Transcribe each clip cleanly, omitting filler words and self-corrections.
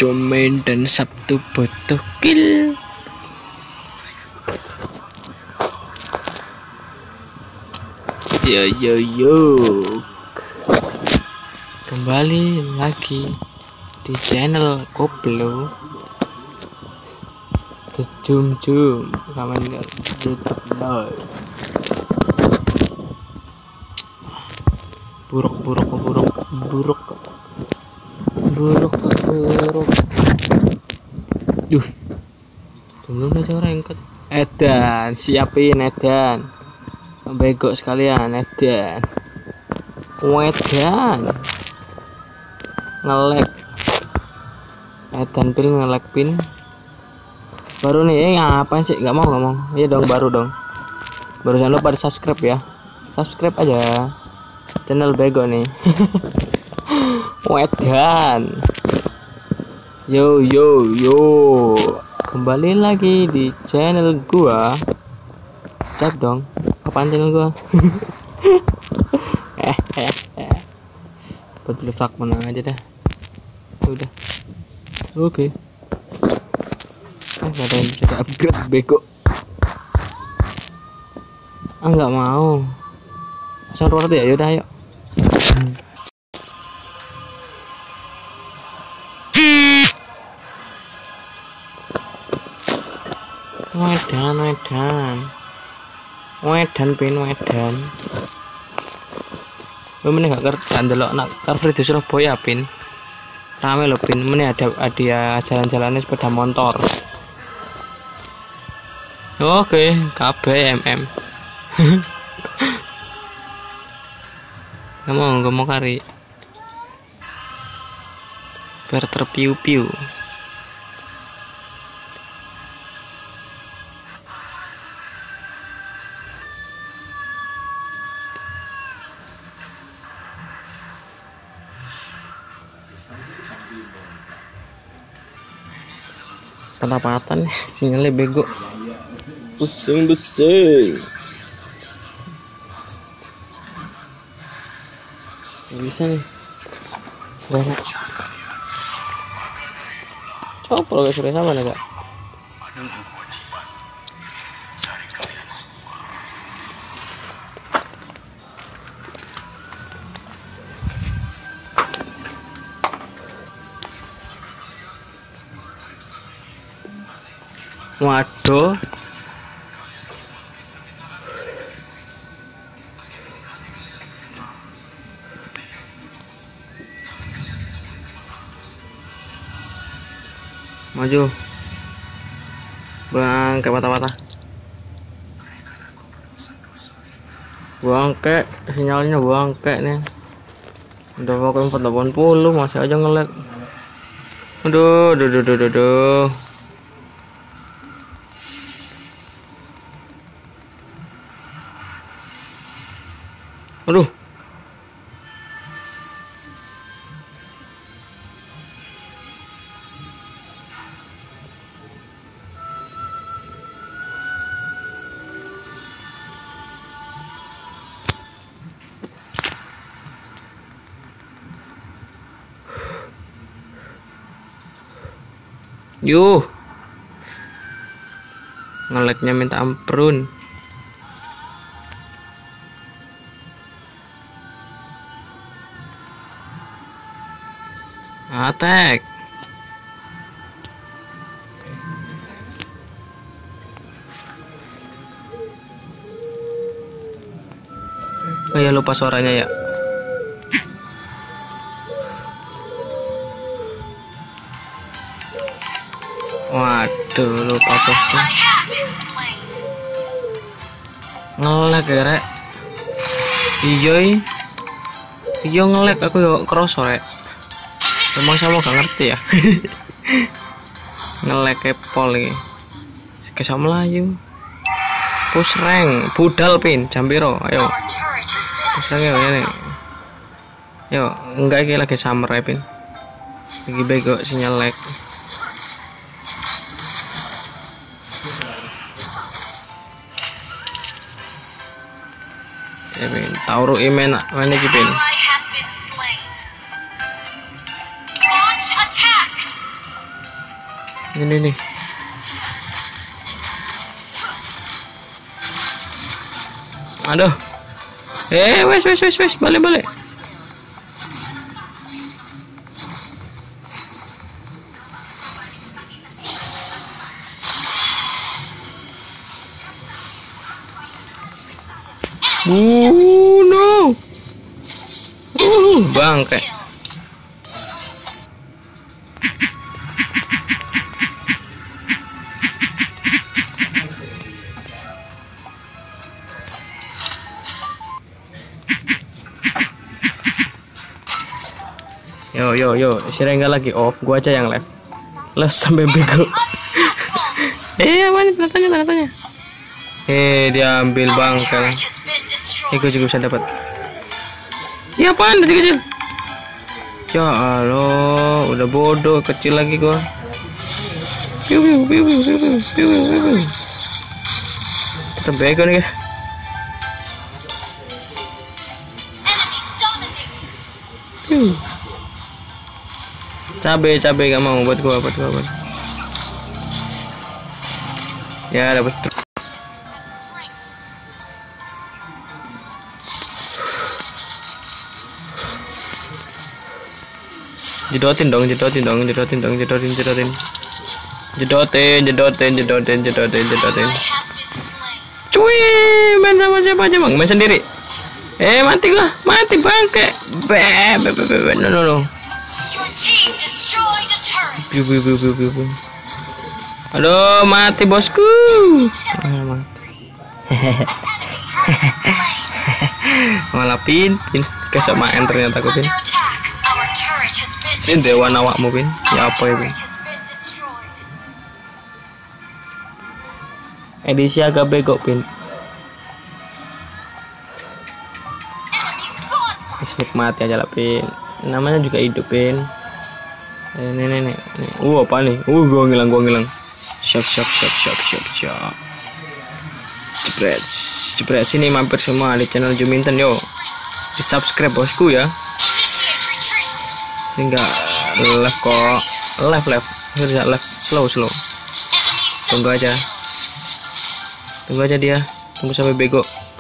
Domain dan Sabtu Botokil. Yo, kembali lagi di channel Koplo Jum sama YouTube live. Buruk. Duh, tunggu aja orang ikut. Edan, siapin Edan. Bego sekalian Edan. Ngelek. Edan pin ngelek pin. Baru nih, ngapain sih? Gak mau. Iya dong, baru dong. Baru jangan lupa di subscribe ya. Subscribe aja. Channel bego nih. Wedan. Yo. Kembali lagi di channel gua. Cap dong. Apaan channel gua? Buat beli fragment aja dah. Udah. Oke. Gak ada yang bisa upgrade bego. Nggak mau. Asal keluar ya, yaudah ayo. Wedan. Mene gak kerja ndelok nak Car Free di Surabaya pin. Rame lho pin, mene ada hadiah jalan-jalannya sepeda motor. Oke, KBMM. Gak mau kari. Biar terpiu-piu. Pendapatan nih, sinyalnya bego. Pusing. Bisa nih. Banyak. Coba guys, sudah sama nih kak. Waduh. Maju. Bang, ke patah-patah. Bangke, sinyalnya bangke nih. Udah pokoknya 480 masih aja nge-lag. Aduh. Aduh. Yuh. Ngeleknya minta ampun. Attack. Oh ya, lupa suaranya ya. Waduh, lupa posisi. Ngelek ya rek. Iya ngelek aku yo kroso rek. Emang sama gak ngerti ya. Ngelek kepol iki. Kesam Melayu. Push rank, budal pin, jambiro, ayo. Push rank ya nih. Yo, enggak iki lagi summer ya pin. Lagi bego sinyal lag. Ya pin, tauru imen mana iki pin. Ini nih. Aduh. Wes, balik. No. Bangke. Yo, si Rengga lagi off, gua aja yang live sampai bego. Mana tanya. Dia ambil bangkel. Gua juga bisa dapat. Iya apaan dari kecil? Ya Allah, udah bodoh kecil lagi gua. Piu. Tetap bego nih. Cabe gak mau buat gua. Ya dapat. Jedotin dong. Cuy, main sama siapa aja bang? Main sendiri. Mati bangke. No. Aduh, mati bosku. Malah pin kesok main ternyata aku pin. Ini dewa awakmu pin. Ya apa ya pin? Edisi agak bego pin. Nikmati aja lah pin. Namanya juga hidup pin. Nih. Apa nih? Gua ngilang. Siap. Jepret sini mampir semua di channel Juminten yo. Di subscribe bosku ya. Enggak live kok. Live. Enggak live. Slow. Tunggu aja dia. Tunggu sampai bego.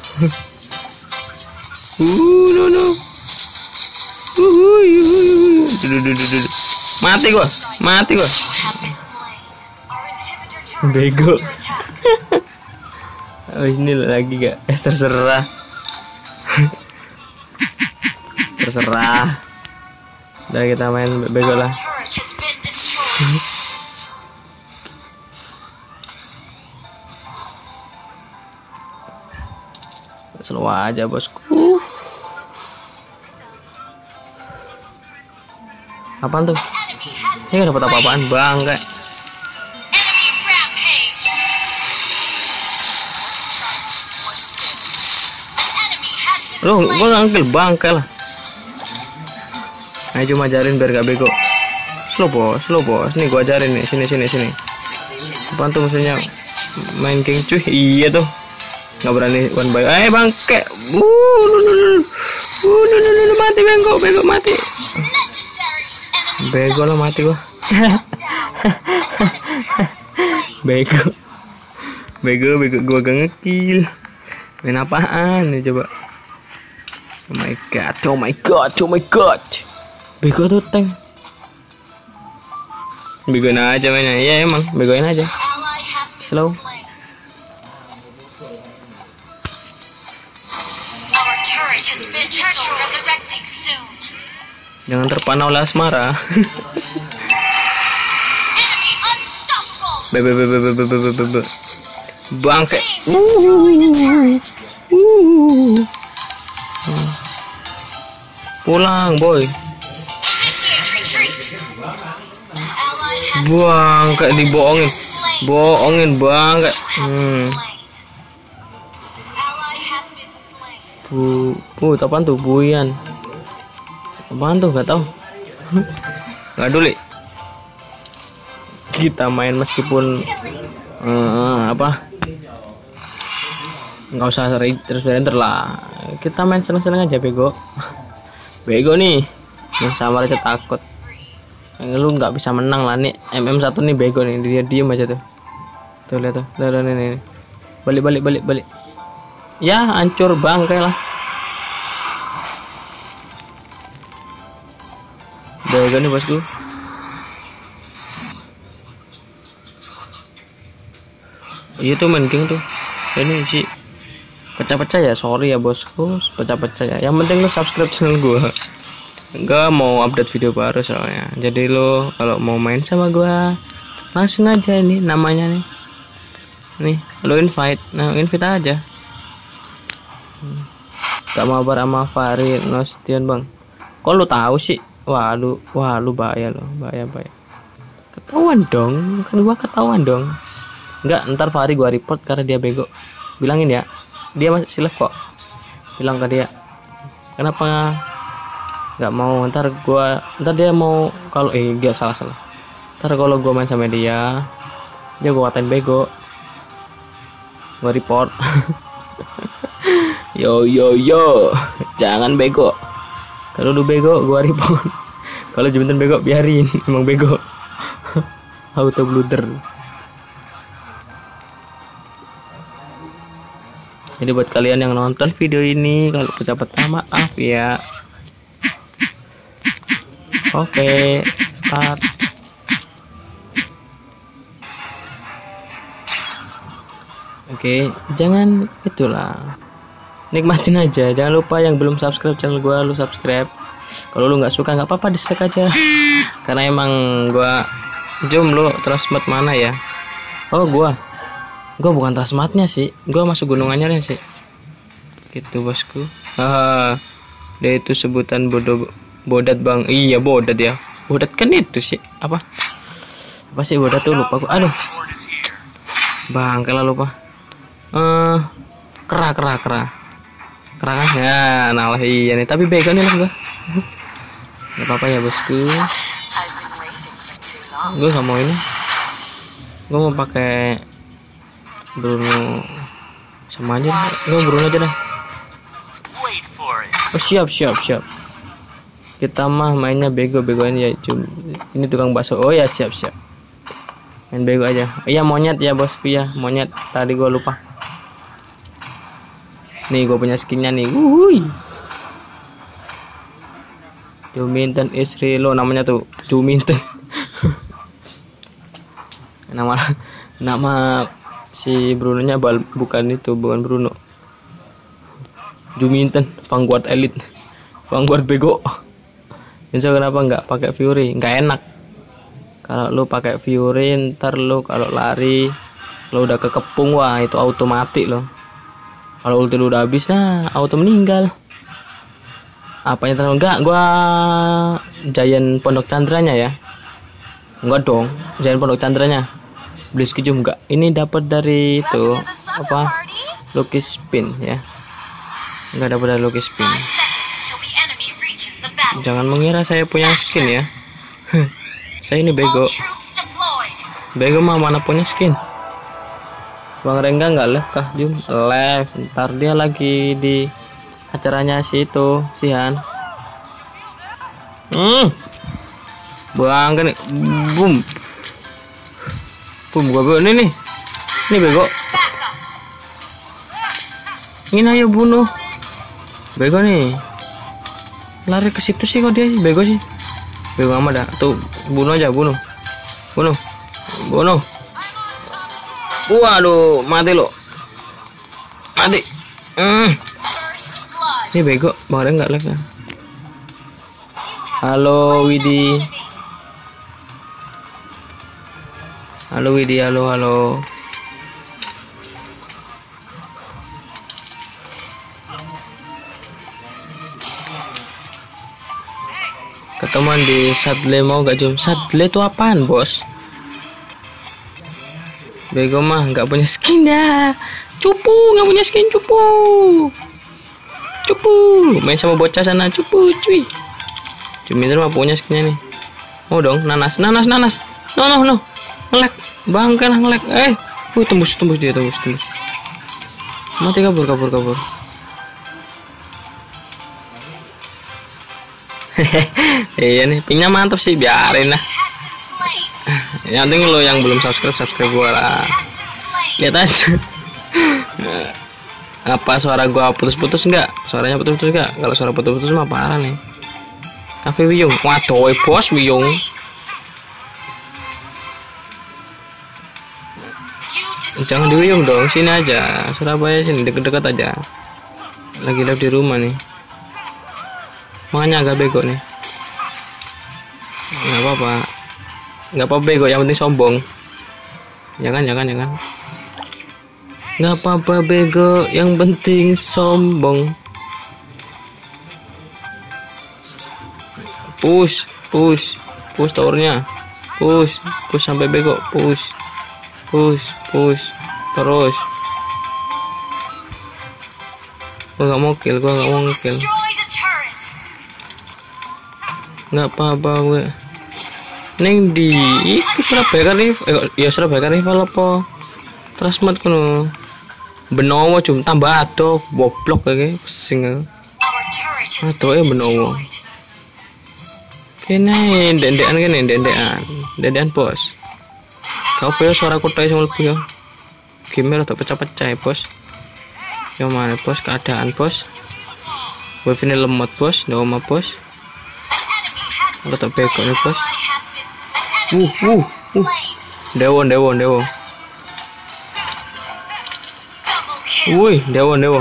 No. Mati gua. Bego. Ini lagi gak? Terserah. Udah kita main bego lah. Slow aja bosku. Apaan tuh? Ini gak dapat apa-apaan bang kayak. Loh, gua ngambil bangke lah. Ayo cuma ajarin biar gak bego. Slow bos. Nih gua ajarin nih. Sini. Apaan tuh maksudnya? Main king cuy. Iya tuh. Gak berani one by. Bangke. Mati bego mati. Bego lah mati gua. Bego gua gak ngekill. Main apaan nih coba? Oh my god. Bego tuh tank. Begoin aja mainnya. Iya emang, begoin aja. Slow. Jangan terpana oleh asmara. Bangke. Pulang boy. Bangke dibohongin bangke. Apaan tuh buian? Apaan tuh gak tahu. Gak dulu. Kita main meskipun nggak usah terus render lah. Kita main seneng-seneng aja bego. Bego nih. Yang sama aja takut. Lu nggak bisa menang lah nih. MM1 nih bego nih, dia diem aja tuh. Tuh lihat tuh, nih. Balik. Ya, hancur bangkai lah. Bego nih bosku. Iya tuh main king tuh. Ini sih pecah-pecah ya, sorry ya bosku, pecah-pecah ya. Yang penting lu subscribe channel gua. Gak mau update video baru soalnya. Jadi lo kalau mau main sama gua langsung aja ini namanya nih lo invite, nah invite aja. Gak mau sama Farid Nostian bang. Kok lu tahu sih? Wah lu bahaya lo, bahaya. Ketahuan dong, kan gua ketahuan dong. Enggak, ntar Farid gua report karena dia bego. Bilangin ya, dia masih silap kok. Bilang ke dia. Kenapa nggak mau? Ntar dia mau kalau dia salah. Ntar kalau gua main sama dia gua katain bego, gua report. yo jangan bego. Kalau lu bego gua report. Kalau jembatan bego biarin, emang bego. Auto blunder. Jadi buat kalian yang nonton video ini, kalau pecah-pecah maaf ya. Oke, start. Oke, jangan itulah. Nikmatin aja. Jangan lupa yang belum subscribe channel gua, lu subscribe. Kalau lu nggak suka nggak apa-apa, dislike aja. Karena emang gua lu transmat mana ya? Oh, gua bukan transmatnya sih. Gua masuk Gunung Anyar ya sih. Gitu bosku. Dia itu sebutan bodat bang. Iya bodat ya. Bodat kan itu sih apa sih bodat tuh, lupa aku. Aduh bang, kalau lupa. Kera kan ya. Nah iya nih, tapi bego nih lah gua. Gak apa-apa ya bosku. Gue gak mau ini. Gue mau pakai Bruno sama aja. Gue Bruno aja dah. Oh siap. Kita mah mainnya bego-begoan ya, ini tukang bakso. Oh ya siap. Main bego aja. Iya monyet ya bosku ya, monyet. Tadi gua lupa. Nih gua punya skinnya nih. Juminten istri lo namanya tuh Juminten. nama si Bruno-nya bukan Bruno. Juminten Vanguard Elite, Vanguard bego. Insya kenapa nggak pakai Fury? Nggak enak. Kalau lu pakai Fury, ntar lu kalau lari, lu udah kekepung, wah itu auto mati lo. Kalau ulti lu udah habis, nah auto meninggal. Apanya terlalu enggak? Gua Giant Pondok Candranya ya. Enggak dong, Giant Pondok Candranya. Beli skijum enggak? Ini dapat dari itu apa? Lucky spin ya. Enggak dapat dari Lucky spin. Jangan mengira saya punya skin ya. Saya ini bego. Bego mah mana punya skin. Bang Rengga nggak live kah? Jum live. Ntar dia lagi di acaranya si Han. Bang kan boom gua ini bego. Ini ayo bunuh. Bego nih. Lari ke situ sih kok dia bego sih. Bego amat dah. Tuh bunuh aja, bunuh. Waduh, mati lo. Mati. Ini bego, Bang nggak live ya. Halo Widi. Halo. Ketemuan di Sadle, mau gak Jum? Sadle itu apaan bos? Bego mah nggak punya skin dah. Cupu nggak punya skin, cupu. Main sama bocah sana, cupu cuy. Cumi itu mah punya skinnya nih. Mau dong, nanas. No. Ngelek, bang kan ngelek. Tembus dia. Mati, kabur. Iya nih, pingnya mantap sih, biarin lah. Yang penting lo yang belum subscribe gua lah. Lihat aja. Apa suara gua putus-putus enggak? Suaranya putus-putus enggak? Kalau suara putus-putus mah parah nih. Cafe Wiyung, waduh bos Wiyung. Jangan di Wiyung dong, sini aja. Surabaya sini deket-deket aja. Lagi live di rumah nih. Makanya agak bego nih. Nggak apa-apa bego, yang penting sombong. Jangan. Nggak apa-apa bego, yang penting sombong. Push towernya. Push sampai bego. Push terus. Gua nggak mau kill. Nggak apa-apa gue. Neng di Surabaya Carnival, ya Surabaya Carnival apa? Transmart kono. Benowo cum tambah ado goblok kayak pusing. Adoe Benowo. Kene dendekan bos. Kau pe suara kotai sing mlebu ya. Game rada pecah-pecah ya, bos. Yo mana bos keadaan bos? Wifi ini lemot bos, ndak oma bos. Rada bego nih bos. Dewo. Wih, Dewo.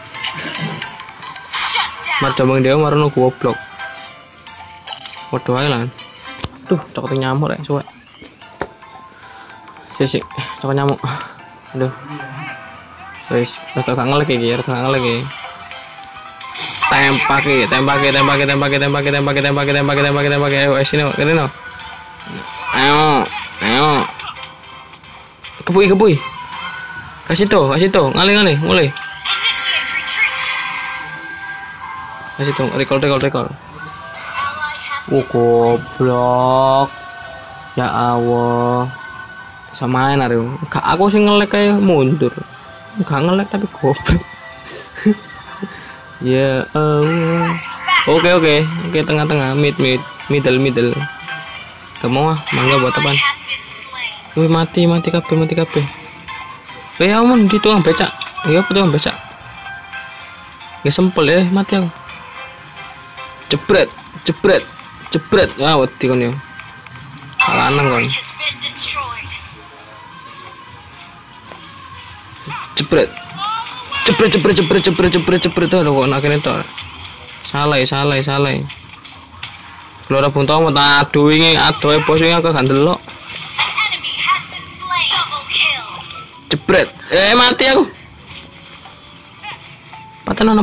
Madamang Dewo marono goblok. Waduh ae lan. Tuh, cokot nyamuk rek, suwe. Sik, cokot nyamuk. Aduh. Wis, rada gak ngelek iki. Tembake. Ayo sini, kene no. Ayo. Kebui. Kasih tuh, ngali, mulai. Kasih tuh, recall. Goblok. Ya Allah. Samain arew. Aku sing ngelek kayak mundur. Gak ngelek tapi goblok. Ya Allah. Oke, tengah-tengah, middle. Kamu mangga buat apaan? Wih, mati kabeh. Ya ampun, di tukang becak. Ya apa tukang becak? Gak sempel ya, mati aku. Jebret. Ah, wedi kon yo. Lanang kon. Jebret. Aduh kok nak kene tok. Salah. Lora buntung mau tak adu wingi adoe bos wingi aku gak ndelok. Jebret. Mati aku. Patenono.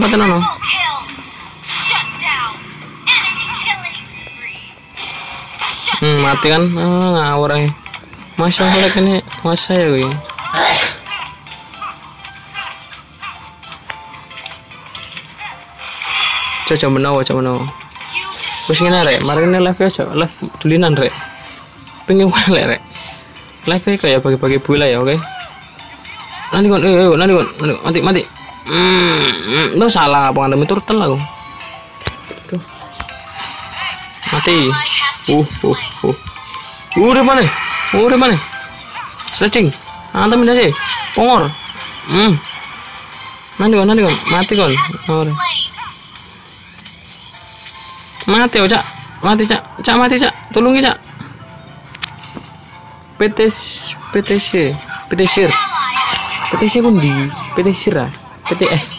Mati kan. Ngawur ae. Masya Allah kene masa ya kuwi. Coba menawa. Wis ngene rek, mari ngene live aja, live dulinan rek. Pengen welek rek. Live kayak bagi-bagi bola ya, oke? Nanti kon, mati. Lo salah apa anda turtel aku. Tuh. Mati. Udah mana? Stretching. Anta minta sih. Pongor. Nanti kon, mati kon. Mati cak. Tolongi cak. PTC kundi. PTS.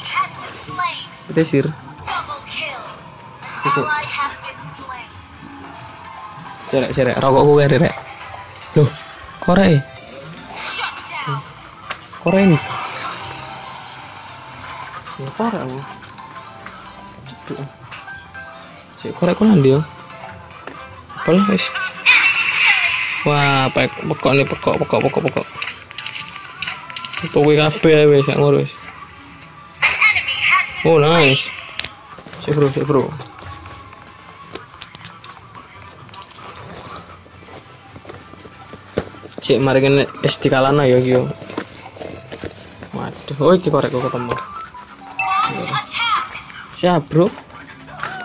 Cerek rokok gue rek. Loh, korek ini. Ya korek aku. Korek konan dia. Paling guys. Wah, pekok. Kowe kabeh wis gak ngurus. Oh, nice. Sip bro. Cek mari kene SD kalana ya iki yo. Waduh, iki korek kok ketemu. Siap, bro.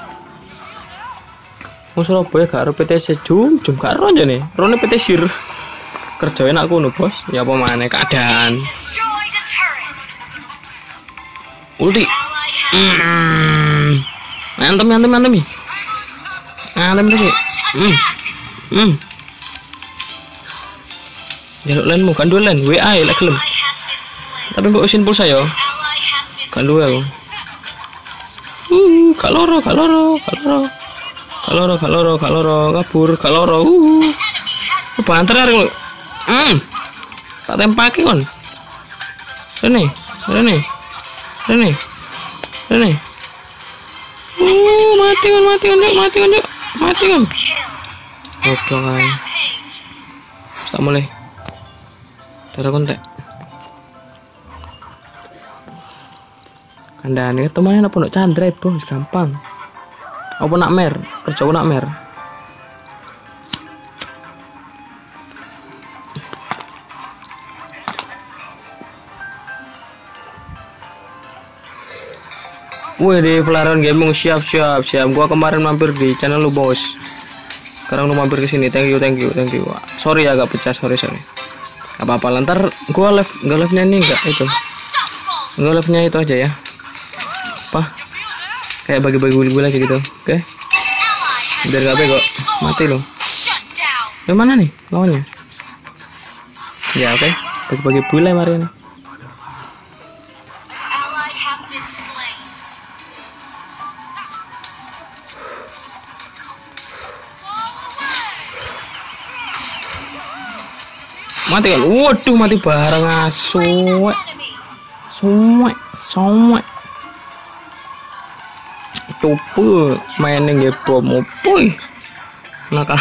Surabaya gak ada PTC jum gak ro aja nih. Rone PT Sir. kerjain aku nu bos. Ya apa mana keadaan. Ulti. Mantap nih. Mantap sih. Jaluk lainmu kan dua lain WA lah kelem. Tapi mbok usin pulsa yo. Kan dua aku. Kaloro kabur. Banter aku. Tak tempaki kon. Rene. Mati kon. Oke kan. Tak mulai. Darah kontak. Kandane temannya apa nak Chandra bos gampang. Apa nak mer? Kerja aku nak mer. Wih di Flareon Gaming siap. Gua kemarin mampir di channel lu bos. Sekarang lu mampir ke sini. Thank you. Sorry agak pecah, sorry. Gak apa-apa, lantar gua live-nya ini enggak itu. Enggak live-nya itu aja ya. Apa? Kayak bagi-bagi gue lagi gitu. Oke. Biar gak bego. Mati lo. Yang mana nih lawannya? Ya oke. Bagi-bagi bule mari ini. Mati kan? Waduh, mati bareng asuh. Suwek. Coba mainin nge bom opoy. Nakal.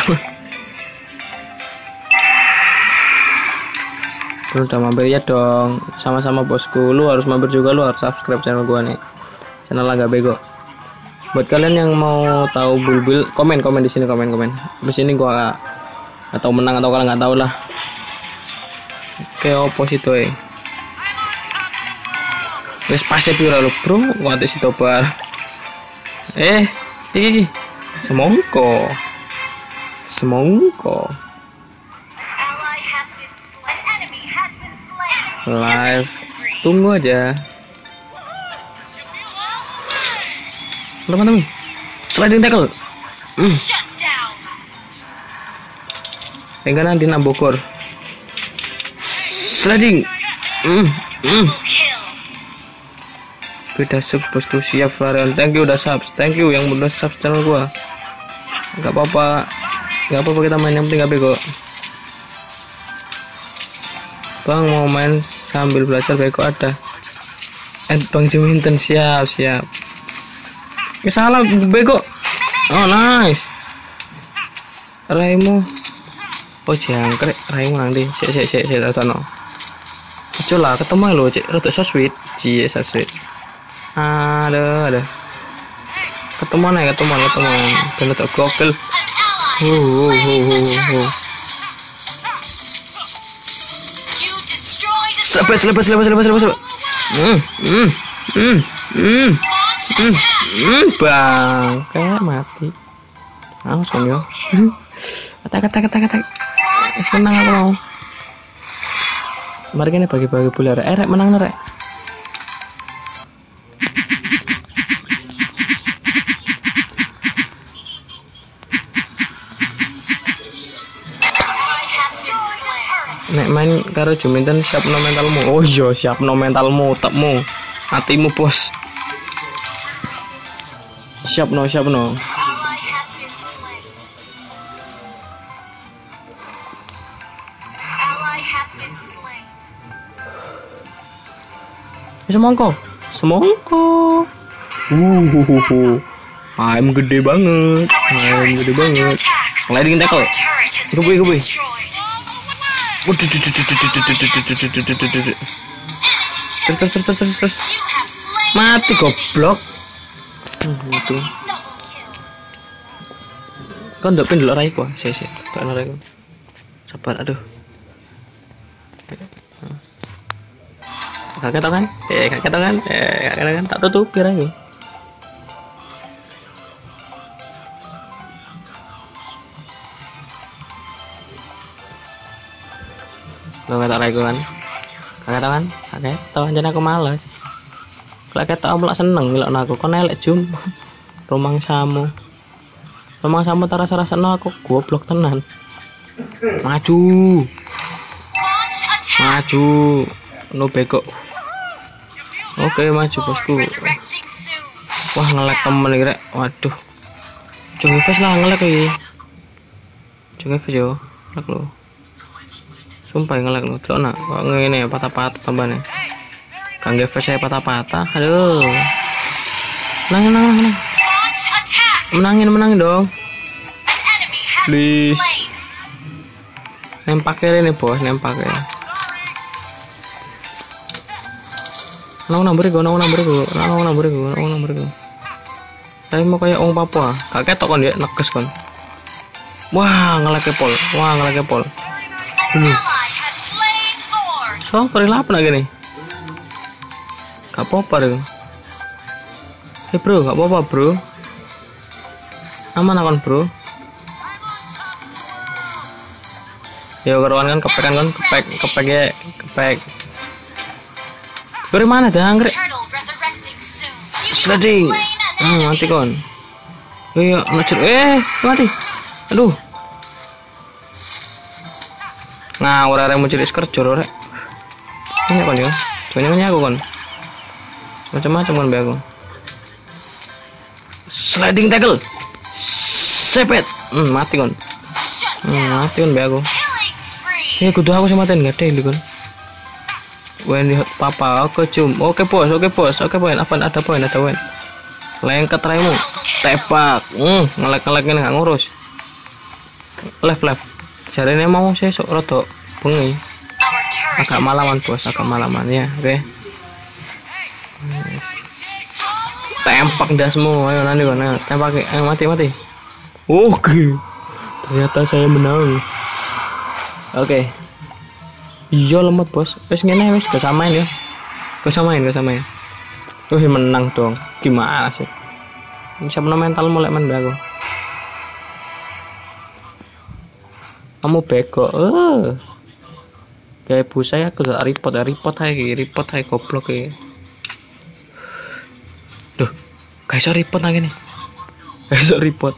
Lu udah mampir ya dong. Sama-sama bosku. Lu harus mampir juga, lu harus subscribe channel gua nih. Channel Agak Bego. Buat kalian yang mau tahu bulbul, komen di sini komen. Di sini gua atau menang atau kalah nggak tahu lah. Oke, oposito wes pasti pira lu bro, kuat si tobar. Semongko. Live, tunggu aja. Teman-teman, sliding tackle. Tinggalan di Bogor. Sliding. Beda sub bosku, siap Flareon. Thank you udah subs. Thank you yang udah subs channel gua. Gak apa-apa kita main, yang penting gak bego. Bang mau main sambil belajar bego ada. Bang Juminten siap. Salah bego. Oh nice. Raimu. Oh jangkrik, Raimu nanti. Sik tatono. Coba ketemu lo, cek rada so sweet. Cie so sweet. Ada. Ketemuan. Dan tak gokil. Selepas. Bang, kayak mati. Langsung yo. Kata. Menang aku mau. Mari kene bagi-bagi bola rek menang rek. Nek main karo Juminten siap no mentalmu. Oh iya, siap no mentalmu, otakmu, hatimu bos. Siap no. Semongko. Ayam gede banget. Sliding tackle. Gue. Terus. Mati goblok. Itu. Kan ndak pendelok raiku. Sik. Tak raiku. Sabar, aduh. Kakek tau kan? Tak tutup biar aja. Lo kata rego kan. Kakek kan? Kakek tau anjane aku males. Kakek tau mulak seneng ngelokno aku. Kon elek jum. Romang samu rasa-rasano aku goblok tenan. Maju. No bego. Oke, maju bosku. Wah, ngelek temen iki rek. Waduh. Jangan face lah ngelek iki. Jangan face yo. Ngelek lo. Sumpah ngelek lo. Delok nak, kok ngene patah-patah tambane. Kangge face saya patah-patah. Aduh. Menangin dong. Please. Nempaknya ini bos, nempaknya. Nang beriku. Saya mau kayak orang Papua. Kakek tok kon dia nekes kon. Wah, ngelake pol. So, perilapan lagi nih. Gak apa-apa deh. Hey bro, gak apa-apa bro. Aman akon bro. Yo keruan kan kepek. Dari mana dah anggrek? Sliding. Mati kon. Yo mati. Aduh. Nah, ora arek muncul kerja rek. Ini kon yo. Jangan aku kon. Macam-macam kon be aku. Sliding tackle. Sepet. Mati kon. Mati kon be aku. Kudu aku sama ten gede iki kon. When lihat papa, oke cum. Oke bos. Oke poin. Apa ada poin? Lengket raimu. Tepak. Ngelek ini nggak ngurus. Left. Jarene mau sesuk rada bengi. Agak malaman bos, ya. Oke. Tempak dasmu. Ayo nanti kon. Tempak. Mati. Oke. Ternyata saya menang. Oke. Iya lemot bos. Wes ngene wes kesamain ya. Kesamain. Menang dong. Gimana sih? Bisa mental mulai main bego. Kamu bego. Kayak bu saya aku udah report hai goblok ya. Duh, guys report lagi nih. Guys report.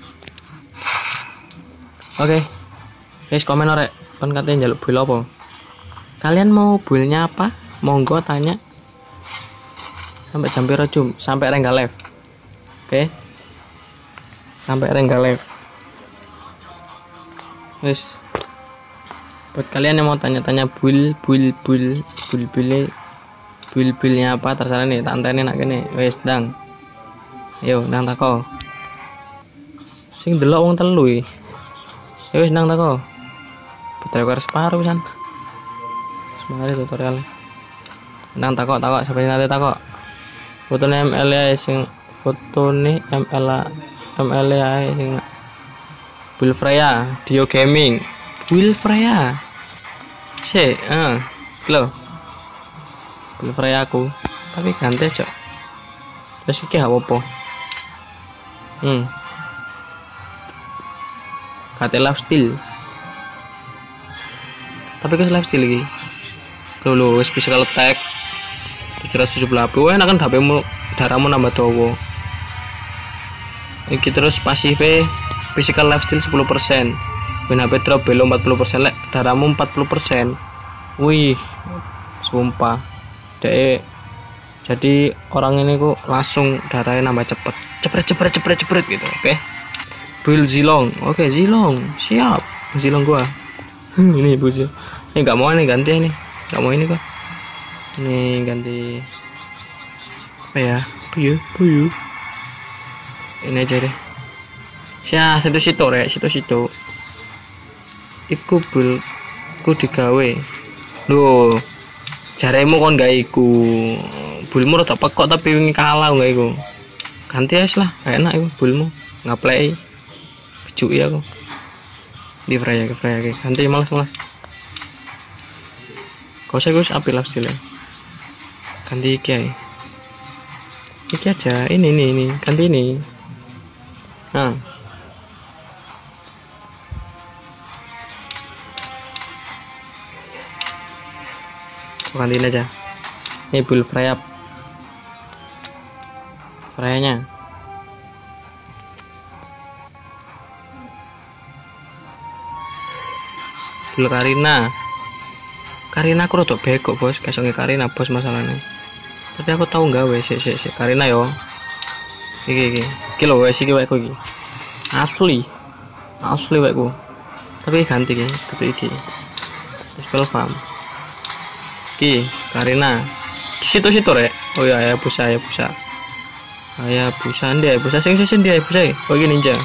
Oke. Guys komen orek. Kan katanya jaluk build apa? Kalian mau buildnya apa? Monggo tanya. Sampai jam piro jum? Sampai rengga live. Oke. Sampai rengga live. Guys. Buat kalian yang mau tanya-tanya build-nya apa terserah nih, tantene nak kene. Wes ndang. Yo ndang tako. Sing delok wong telu iki. Ya wis ndang tako. Putra separuh pisan. Semangat tutorial. Nang takok sampai nanti takok. Fotone ML sing Build Freya, Dio Gaming. Build Freya. Lo. Build Freya aku. Tapi ganti aja. Terus iki apa? Kate lifestyle. Tapi ke lifestyle lagi. Dulu physical attack 778. Wah enak kan HP-mu, darahmu nambah dawa. Iki terus pasif physical lifestyle 10%. Ben HP drop below 40%, lek darahmu 40%. Wih, sumpah. Jadi orang ini kok langsung darahnya nambah cepet gitu, oke. Build Zilong. Oke, Zilong. Siap. Zilong gua. Ini bosnya. Ini enggak mau nih ganti ini. Gak mau ini kok. Ini ganti apa ya? Puyu. Ini aja deh. Situ. Iku bulku digawe. Loh. Jaremu kon gak iku. Bulmu rada pekok tapi wingi kalah gak iku. Ganti es lah, gak enak iku bulmu. Ngaplay. Bejuki aku. Di Freya ganti malas. Kau saya gus api lifestyle ganti iki aja ini ganti ini. Aku gantiin aja. Ini build Freya. Freyanya. Build Karina. Karina aku rodok bego bos, kasonge Karina bos masalahnya. Tapi aku tahu nggak wes si Karina yo. Iki lho wes iki wekku iki. Asli wekku. Tapi ganti iki, tapi iki. Spell farm. Ki Karina situ rek. Oh ya busa busa dia busa sing dia busa. Oh ini ninja.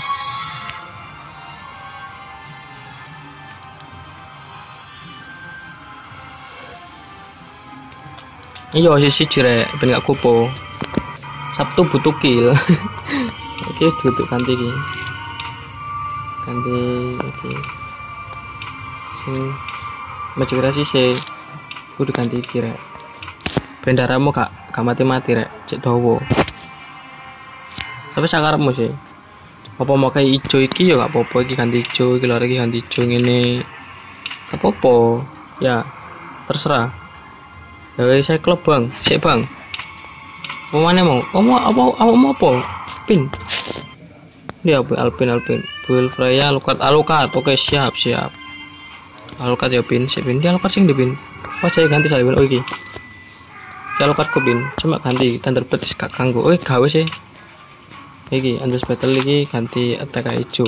Iya sisi rek ben gak kupo. Sabtu butuh kill. Oke butuh ganti iki. Ganti iki. Sing majegrasi sih kudu ganti iki rek. Bendaramu gak mati-mati rek, cek dawa. Tapi sakarepmu sih. Apa mau kayak ijo iki ya gak apa-apa iki ganti ijo, iki lho iki ganti ijo ngene. Gak apa-apa. Ya, terserah. Ya wis saya klub Bang, sik Bang. Pemane mau? Mau apa? Pin. Dia Alpin. Build Freya Alucard. Oke, siap. Alucard ya pin, sik pin. Dia Alucard sing di pin. Saya ganti salibin. Oh iki. Kalau cut pin, cuma ganti Thunderbird gak kanggo. Oh gawe sih. Iki Endless Battle iki ganti attack hijau.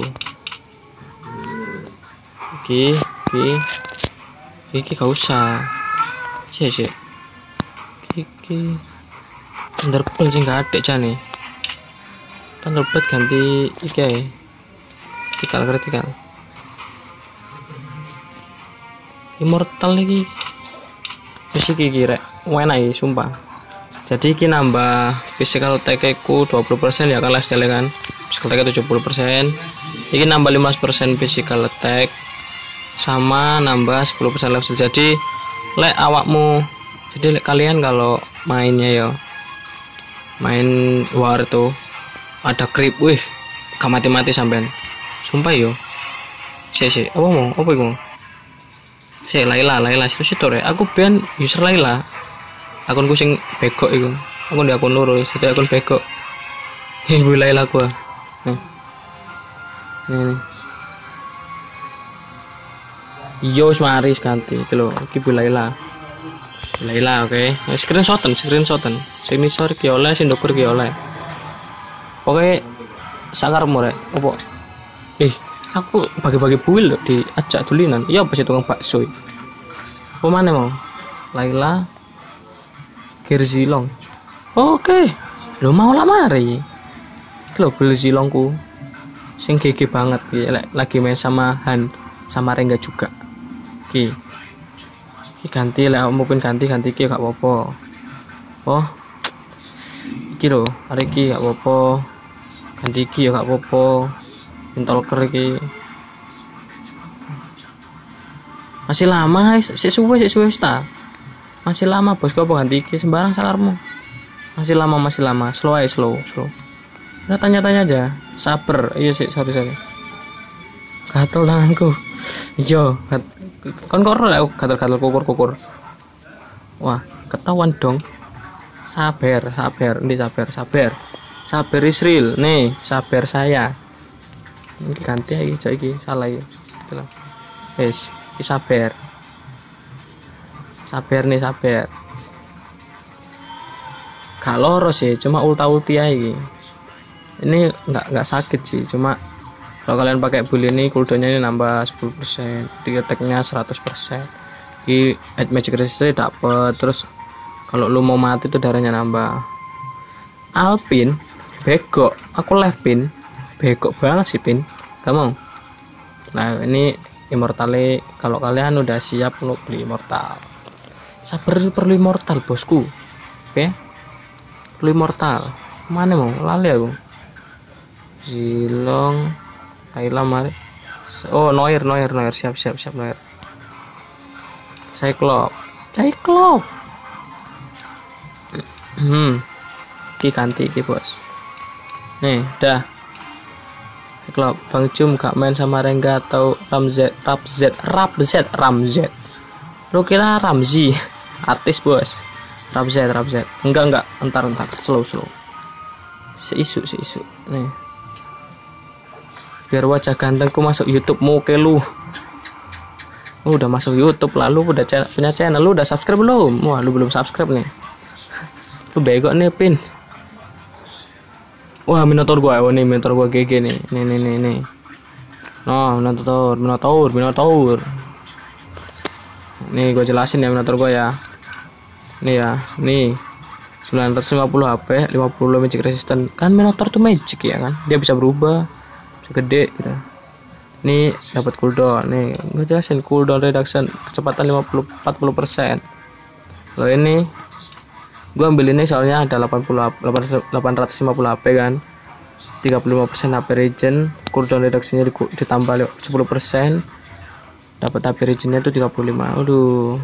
Iki gak usah. Sih. Iki Thunderbird sing gak adek jane. Thunderbird ganti iki ae. Critical. Immortal iki. Wis iki rek. Enak sumpah. Jadi ini nambah physical attack ku 20% ya kan lifestyle kan. Physical attack 70%. Ini nambah 15% physical attack sama nambah 10% lifestyle. Jadi lek awakmu, jadi kalian kalau mainnya ya main war tuh ada creep, wih gak mati-mati sampean. Sumpah yo. Si apa iku? Si Laila situ rek. Aku ben user Laila. Akunku sing begok iku. Aku di akun loro, jadi akun begok. Ibu Laila gua. Nih. Yo wis maris ganti iki lho, iki Bu Laila. Oke. Screenshotan. Signature ki oleh, sindokur ki oleh. Oke. Sakarmu rek. Opo? Aku bagi-bagi buil lho diajak dulinan. Iya apa sih tukang bakso. Apa mana mau? Laila Gerzilong. Oke. Lo mau lah mari. Lo beli zilongku. Sing GG banget lagi main sama Han sama Rengga juga. Ki ganti lah mungkin ganti ki gak apa-apa. Oh. Iki lho, hari ki gak apa-apa. Ganti ki ya gak apa-apa. Intolker iki. Masih lama, sik suwe ta. Masih lama bos, kau ganti iki sembarang salarmu. Masih lama, slow. Kita tanya-tanya aja, sabar. Iya sih, sorry. Gatel tanganku. Iya, kon korol aku gatel kukur. Wah, ketahuan dong. Sabar. Ini sabar. Sabar Israel, nih, sabar saya. Ini ganti iki salah ya. Itulah. Wes, iki sabar. Sabar. Gak loro sih, cuma ulti aja. Ini nggak sakit sih, cuma kalau kalian pakai build ini cooldownnya ini nambah 10%, attack-nya 100%. Ini magic resist dapat, terus kalau lu mau mati tuh darahnya nambah. Alpin, begok, aku left pin, begok banget sih pin, kamu. Nah ini immortale, kalau kalian udah siap untuk beli immortal. Sabar perlu immortal bosku. Oke. Perlu immortal. Mana mau? Lali aku. Zilong. Laila mari. Oh, Noir. Siap Noir. Cyclops. Ki ganti ki, Bos. Nih, dah. Cyclops, Bang Jum gak main sama Rengga atau Ramzet. Lu kira Ramzi? artis bos. Rapzet enggak entar slow seisu nih, biar wajah gantengku masuk YouTube muke lu. Udah masuk YouTube lalu udah punya channel, lu udah subscribe belum? Wah lu belum subscribe nih, lu bego nih Pin. Wah minotaur gua, nih minotaur gua GG nih. No, minotaur. Nih gua jelasin ya minotaur gua ya. Nih ya, nih 950 HP, 50 magic resistant. Kan minotaur tuh magic ya kan? Dia bisa berubah, bisa gede gitu. Nih dapat cooldown. Nih gua jelasin cooldown reduction, kecepatan 40%. Kalau ini gua ambil ini soalnya ada 850 HP kan, 35% HP regen, cooldown reduksinya ditambah 10%, dapat HP regennya itu 35. Aduh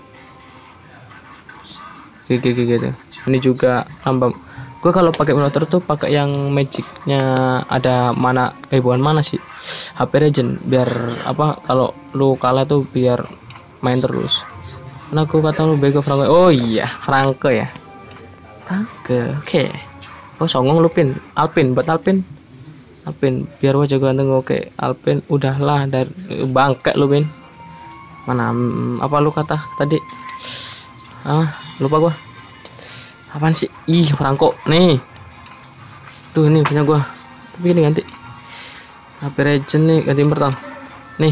gitu. Ini juga tambah. Gua kalau pakai monitor tuh pakai yang magicnya ada mana, bukan mana sih, HP regen, biar apa kalau lu kalah tuh biar main terus. Karena aku kata lu bego Franco. Oh iya Franco ya. Oke. Oh songong lu Pin. Alpin biar wajah ganteng. Oke Alpin udahlah, dari bangke lu Pin. Mana apa lu kata tadi? Lupa gua. Apaan sih? Ih Franco nih. Tuh ini punya gua. Tapi ini ganti. HP Regen nih ganti immortal. Nih.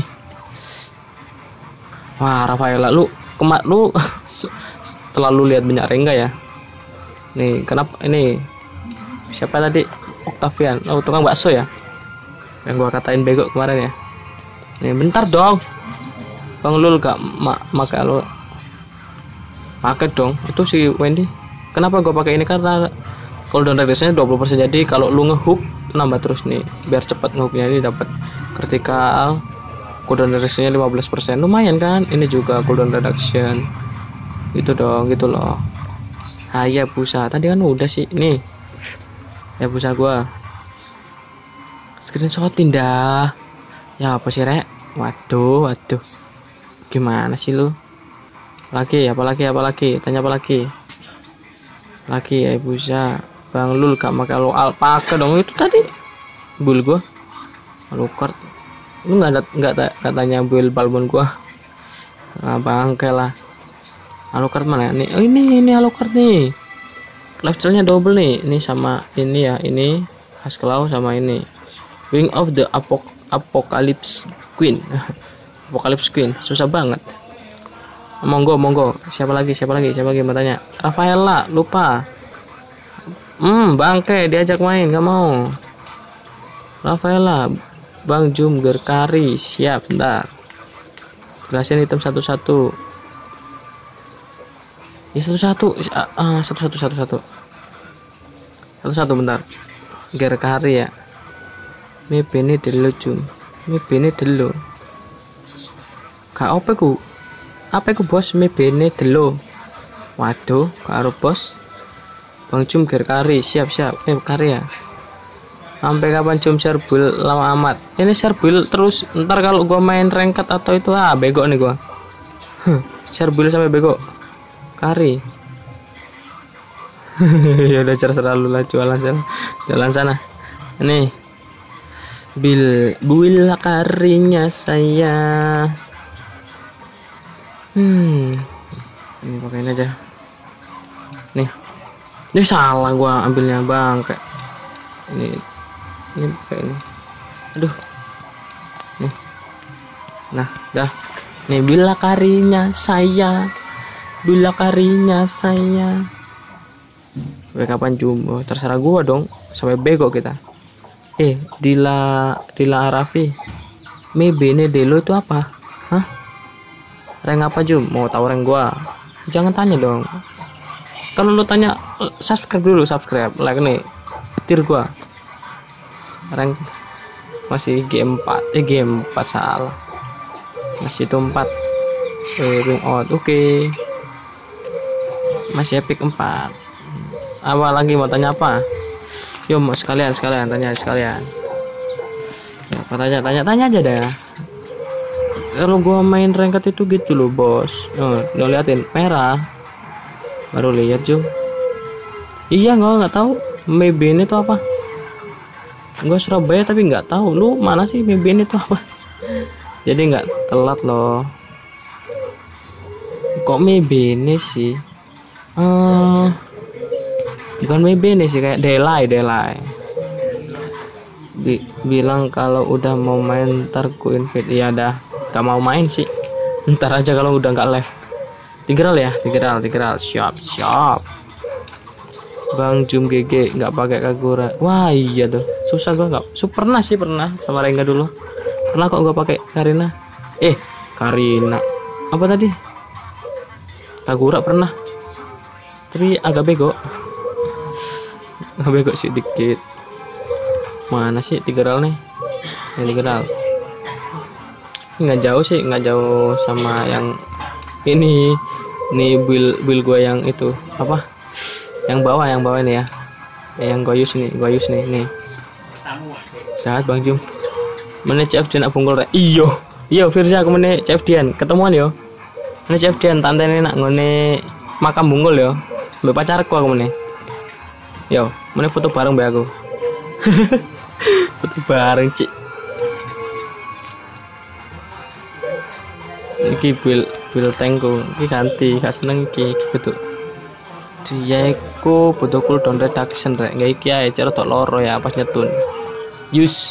Wah Rafaela lu terlalu lihat banyak Rengga ya. Nih kenapa ini siapa tadi? Octavian. Oh tukang bakso ya, yang gua katain bego kemarin ya. Nih bentar dong Bang Lul, gak makai lo pakai dong itu si Wendy. Kenapa gua pakai ini? Karena cooldown reduction-nya 20%, jadi kalau lu ngehook nambah terus nih, biar cepat ngehooknya. Ini dapat critical, cooldown reduction-nya 15%, lumayan kan. Ini juga cooldown reduction gitu dong, gitu loh. Hayabusa tadi kan udah sih. Nih Hayabusa gua screenshotin dah ya. Apa sih Rek? Waduh gimana sih lu? Apalagi tanya apa lagi Hayabusa. Bang Lul gak makai lo alpaka dong, itu tadi build gua Alucard. Lu nggak tanya build balbon gua. Bangke lah. Alucard mana nih? Oh ini Alucard nih. Lifesteal-nya double nih. Ini sama ini ya, ini Hasclaw sama ini Wing of the Apocalypse Queen. Apocalypse Queen susah banget. Monggo. Siapa lagi matanya? Rafaela, lupa. Bangke diajak main gak mau. Rafaela, Bang Jum Gerkari, siap bentar. Jelasin item satu-satu. Ya satu-satu bentar. Gerkari ya. Mebene dulu Jum. Gak apa ku bos, mebene dulu. Waduh, karo bos. Bang Jum Gerkari, siap. Gerkari ya. Sampai kapan Jum Serbul lama amat? Ini Serbul terus, ntar kalau gua main ranked atau itu bego nih gua. Serbul sampai bego. Kari. Ya udah cerah lu lah, jalan sana. Nih. Buil karinya saya. Ini pakein aja. Nih. Ini salah gua ambilnya Bang, kayak ini kayak ini. Aduh. Nih. Nah, dah. Nih bila karinya saya. Sampai kapan Jumbo? Terserah gua dong. Sampai bego kita. Dila Arafi. Mebene Delo itu apa? Hah? Rank apa Jum? Mau tahu rank gua? Jangan tanya dong. Kalau lu tanya, subscribe dulu, like nih. Tir gua. Rank masih G4 salah. Masih itu 4. Ring out. Oke. Masih epic 4. Apa lagi mau tanya apa? Yo mau sekalian tanya sekalian. Ya, apa tanya aja dah. Kalau gua main ranked itu gitu loh bos. Liatin merah Baru lihat Jung. Iya nggak tahu Mebene itu apa. Gua Surabaya tapi nggak tahu. Lu mana sih Mebene itu apa? Jadi nggak telat loh. Kok Mebene sih? Bukan Mebene sih, kayak Delay. Bilang kalau udah mau main ntar ku invite. Iya dah, gak mau main sih. Ntar aja kalau udah nggak live. Tigral ya, tigral. Siap. Bang Jum GG nggak pakai Kagura. Wah iya tuh, susah gua nggak. Pernah sama Rengga dulu. Pernah kok gua pakai Karina. Karina. Apa tadi? Kagura pernah. Tapi agak bego. Sih dikit. Mana sih tigral nih? Ini tigral. Nggak jauh sama yang ini build gua yang itu apa? Yang bawah ini ya. Yang goyus nih. Sehat Bang Jum. Meneh CFD nak bungkul rek. Iya Firza aku meneh CFD-an. Ketemuan yo. Meneh CFD-an tantene nak ngene makam bungkul yo. Mbek pacarku aku meneh. Yo, meneh foto bareng mbek aku. Foto bareng, Cik. Iki bil tengku. Iki ganti, gak seneng iki betul. Dia iku butuh cooldown reduction rek. Nggak iki ae cara tok loro ya pas nyetun. Bisa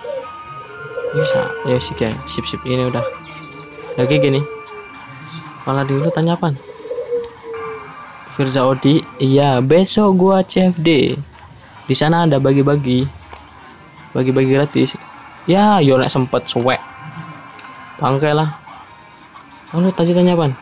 ya sih guys. Sip ini udah. Lagi gini. Malah dulu tanya apa? Firza Odi, iya besok gua CFD. Di sana ada bagi-bagi gratis. Ya, yo nek sempet suwek. Bangke lah. Lu tadi tanya apa?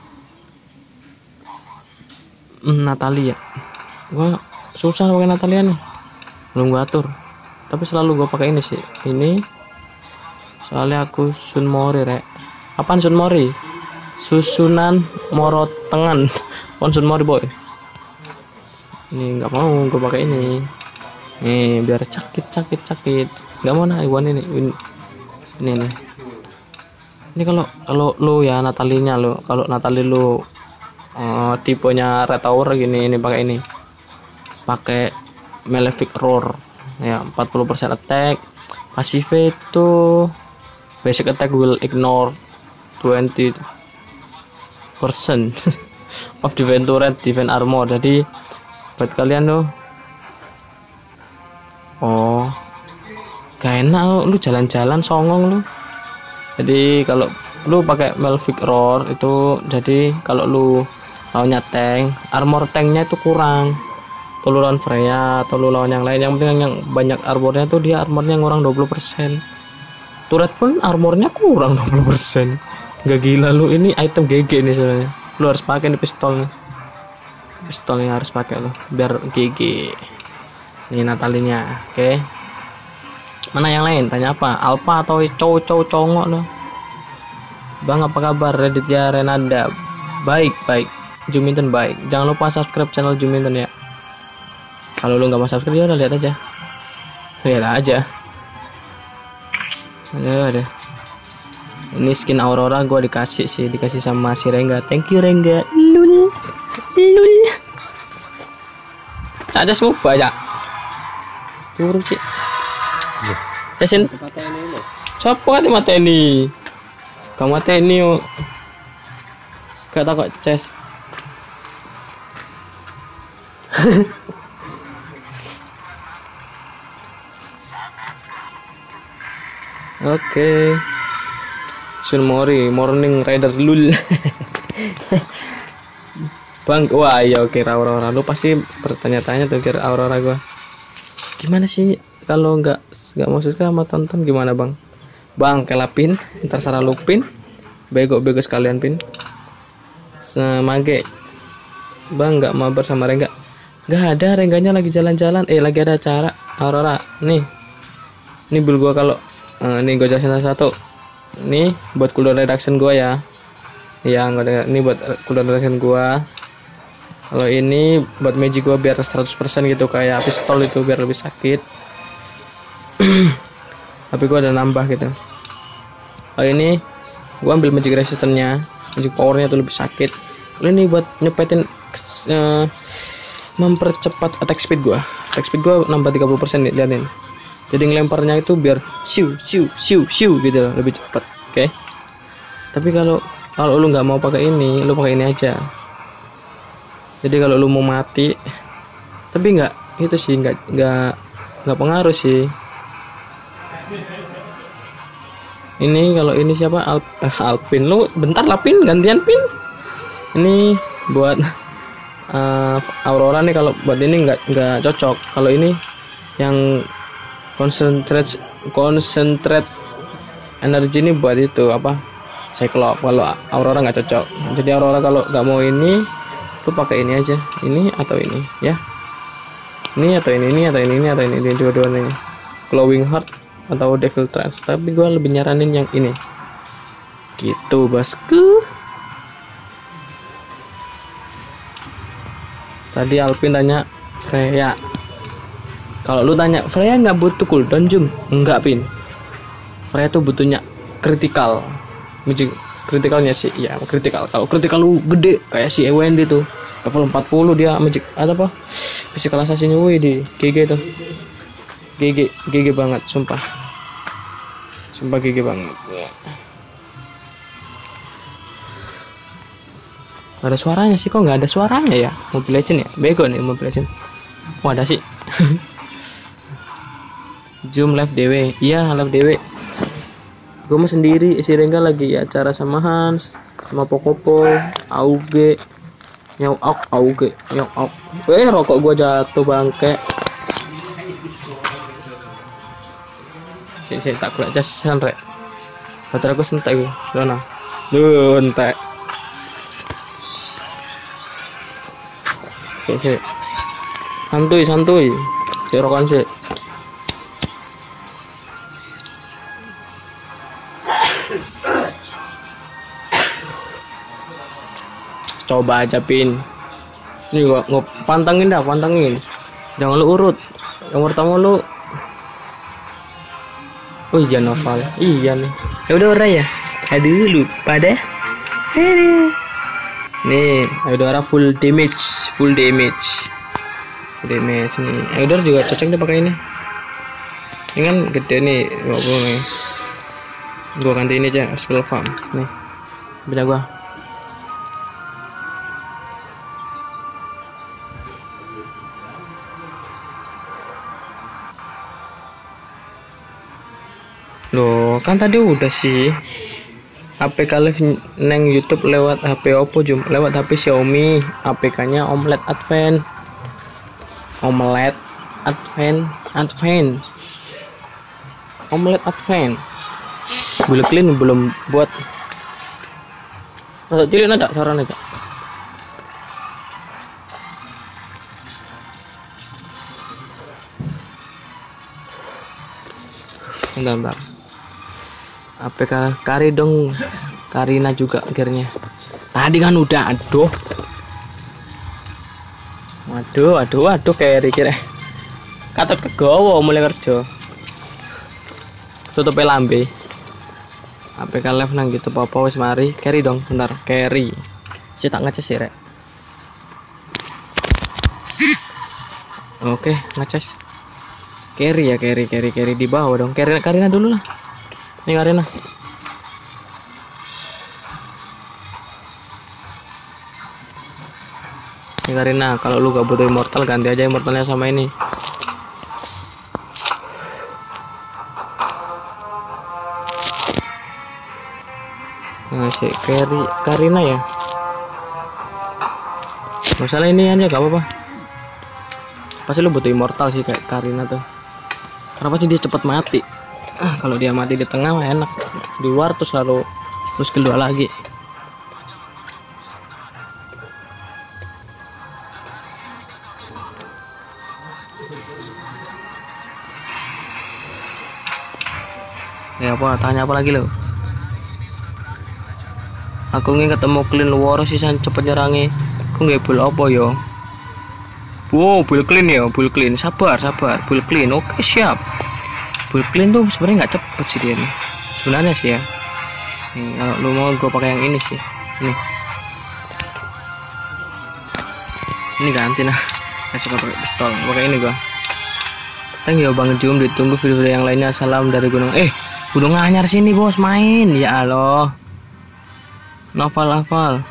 Natalia. Gua susah pakai Natalia nih. Belum gua atur. Tapi selalu gua pakai ini sih. Ini soalnya aku Sun Mori rek. Apaan Sun Mori? Susunan Morotengan. Sun Mori boy. Ini nggak mau gua pakai ini. Nih biar sakit. Nggak mau nah Iwan ini. Ini. Ini kalau lu ya Natalinya lu. Kalau Natali lu tipenya Red Tower gini, ini pakai Malefic Roar ya, 40% attack. Pasifnya itu basic attack will ignore 20% of defense turret, defense armor. Jadi buat kalian tuh gak enak lu jalan-jalan songong lu. Jadi kalau lu pakai Malefic Roar itu, jadi kalau lu lawannya tank, armor tanknya itu kurang. Tuh lawan Freya atau lu lawan yang lain, yang penting yang banyak armornya tuh dia armornya ngurang 20%. Turret pun armornya kurang 20%. Gak gila lu, ini item GG nih sebenarnya. Lu harus pakai nih pistolnya. Pistolnya harus pakai lu biar GG. Ini Natalinya, oke. Mana yang lain? Tanya apa? Alpha atau cowok congok lo? Bang apa kabar? Reddit ya Renanda. Baik. Juminten baik. Jangan lupa subscribe channel Juminten ya. Kalau lu nggak mau subscribe ya udah lihat aja. Ada. Ini skin Aurora gua dikasih sama si Rengga. Thank you Rengga. Lul. Aja semua banyak. Turun sih. Jasin. Siapa kan mata ini? Kamu mata ini yuk. Gak takut ces. Oke. Sun Mori, Morning Rider lul. Bang, wah iya oke Aurora. Lu pasti bertanya-tanya tuh kira Aurora gua. Gimana sih kalau nggak mau suka sama tonton gimana bang? Bang kelapin, ntar salah lupin, bego sekalian pin. Semage, bang nggak mabar sama Rengga? Nggak ada, Rengganya lagi jalan-jalan. Lagi ada acara Aurora. Nih build gua kalau nih gue jelasin satu. Nih buat cooldown reduction gua ya. Iya, ini buat cooldown reduction gua. Kalau ini buat magic gua biar 100% gitu kayak pistol itu biar lebih sakit. Tapi gua ada nambah gitu. Kalau ini gua ambil magic resistance-nya, magic power-nya tuh lebih sakit. Kalau ini buat nyepetin mempercepat attack speed gua. Attack speed gua nambah 30% nih, liatin. Jadi ngelemparnya itu biar siu gitu loh, lebih cepat. Oke. Tapi kalau lu nggak mau pakai ini, lu pakai ini aja. Jadi kalau lu mau mati, tapi nggak itu sih, nggak pengaruh sih. Ini kalau ini siapa? Alpin. Lu bentar lah Pin, gantian Pin. Ini buat Aurora nih, kalau buat ini nggak cocok. Kalau ini yang concentrate energi ini buat itu apa? Cyclops. Kalau Aurora nggak cocok. Jadi Aurora kalau nggak mau ini, tuh pakai ini aja. Ini atau ini ya. Ini atau ini atau ini dua-duanya. Glowing Heart atau Devil Trance, tapi gue lebih nyaranin yang ini gitu bosku. Tadi Alvin tanya Freya, kalau lu tanya Freya nggak butuh cooldown Jum, enggak Pin. Freya tuh butuhnya critical magic, kritikalnya sih ya kritikal. Kalau kritikal lu gede kayak si Wendy tuh level 40 dia magic apa physical assassin di GG tuh, GG banget sumpah GG banget ya. Gak ada suaranya sih, kok nggak ada suaranya ya Mobile Legends ya, bego nih Mobile Legends. Oh ada sih. Zoom live dewe, iya live dewe. Gue mah sendiri, si Rengga lagi acara sama Hans, sama Pokopo, Auge, Auge. Rokok gue jatuh bangke. Saya tak kuat jas sanre. Baterai aku sentek gue, Dona. Entek. Oke. Santuy. Si rokokan sih. Coba aja Pin. Ini gua pantangin. Jangan lu urut. Yang pertama lu. Oh iya Noval. Iya nih. Ya udah ora ya. Aduh lupa deh. Nih, Eudora full damage nih. Eudora juga cocok deh pakai ini. Ini kan gede nih, 20 nih. Gua ganti ini aja, Spell Farm. Nih. Beda gua. Loh, kan tadi udah sih. APK live neng YouTube lewat HP Oppo Jum, lewat HP Xiaomi. APK-nya Omelette Advent. Omelette Advent. Bullet clean belum buat. Masa cilik ada saran aja. Bentar. APK Kari dong, Karina juga akhirnya. Tadi kan udah, aduh kira katut kegowo mulai kerja. Tutup lambe. APK live nang gitu apa wis mari. Carry dong, bentar. Carry. Si tak ngecas sih rek. Oke, ngecas. Carry di bawah dong. Karina dulu lah. Ini Karina. Ini Karina, kalau lu gak butuh immortal ganti aja immortalnya sama ini. Nah, si Karina ya. Masalah ini aja gak apa-apa. Pasti lu butuh immortal sih kayak Karina tuh. Kenapa sih dia cepat mati? Kalau dia mati di tengah mah enak, di luar terus skill 2 lagi. Ya apa, tanya apa lagi lo? Aku ingin ketemu clean war sih cepet nyerangi. Aku nggak bull apa yo? Wow, bull clean, sabar, bull clean. Oke siap. Bull clean tuh sebenarnya nggak cepet sih dia nih. Sebenarnya sih ya. Nih, kalau lu mau gue pakai yang ini sih. Nih. Ini ganti nah. Saya suka pakai pistol. Pakai ini gua. Thank you Bang Jum, ditunggu video-video yang lainnya. Salam dari Gunung. Gunung Anyar sini bos, main. Ya Allah. Novel.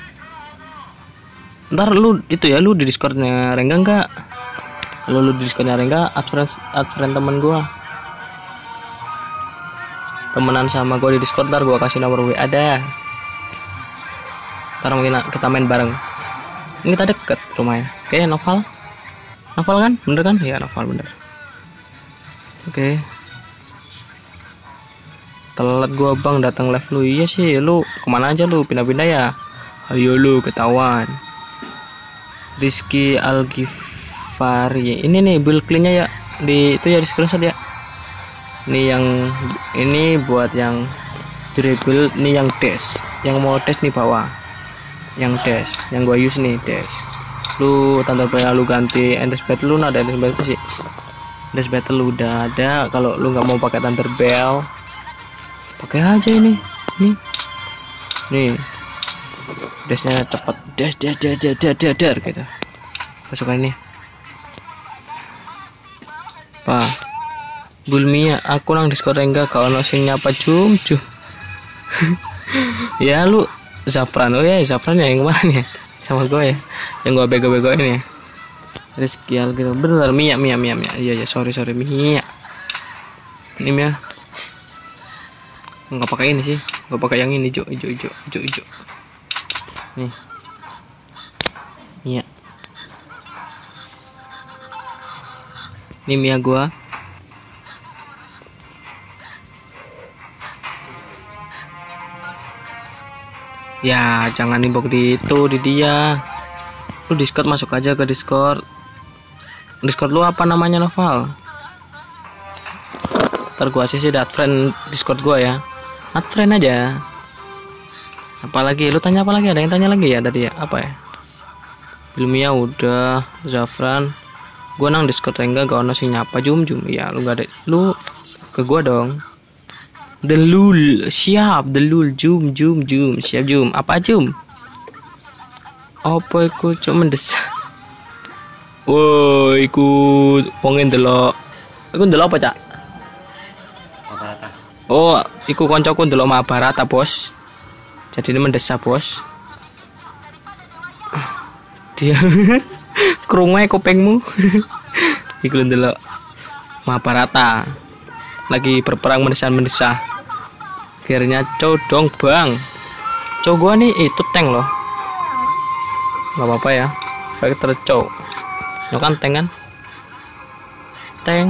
Ntar lu itu ya, lu di Discordnya Rengga enggak? Lu di Discordnya Rengga, add friend temen gua. Temenan sama gua di Discord, ntar gua kasih nomor WA ada. Ntar mungkin kita main bareng. Ini kita deket rumahnya. Oke, Novel kan? Bener kan? Iya, Novel bener. Oke. Telat gua Bang datang live lu. Iya sih, lu kemana aja lu? Pindah-pindah ya? Ayo lu ketahuan. Rizky Algifari. Ini nih build clean-nya ya. Di itu ya, di screenshot ya. Ini buat yang dribble, ini yang dash. Yang mau dash nih bawah. Yang dash, yang gua use nih dash. Lu tanda bayar lu ganti Endless Battle, lu ada Endless Battle sih. Endless Battle udah ada. Kalau lu nggak mau pakai Thunder Bell, pakai aja ini. Nih. Dashnya cepet. Dash gitu. Kesukaan ini. Pak. Bulmia, aku nang Discord Rengga kau ono sing nyapa Jum. Ya lu Zafran. Oh ya, Zafran ya yang kemarin ya. Sama gue ya. Yang gue bego-bego ini ya. Rizky Algiro bener Mia. Iya sorry Mia. Ini Mia. Enggak pakai ini sih. Enggak pakai yang ini hijau. Nih. Mia. Ini Mia gua. Ya, jangan inbox di dia. Lu Discord masuk aja ke Discord. Discord lu apa namanya Novel? Ntar gua sih add friend Discord gua ya. Add friend aja. Apalagi lu tanya apa lagi? Ada yang tanya lagi ya tadi ya? Apa ya? Ilmiah udah, Zafran. Gua nang Discord Rengga gak ono sing nyapa Jum. Ya lu gak ada. Lu ke gua dong. Delul siap, Delul Jum. Siap Jum. Apa Jum? Apa iku cok mendesak? Woi, ikut wongin delok. Iku ndelok apa, Cak? Mahabharata. Oh, iku koncoku ndelok Mahabharata, Bos. Jadi ini mendesak, Bos. Dia krungu kupingmu. Iku ndelok Mahabharata. Lagi berperang mendesak. Akhirnya codong, Bang. Cowok gua nih itu tank loh. Gak apa-apa ya. Fighter cow. Lo kan tank kan? Tank.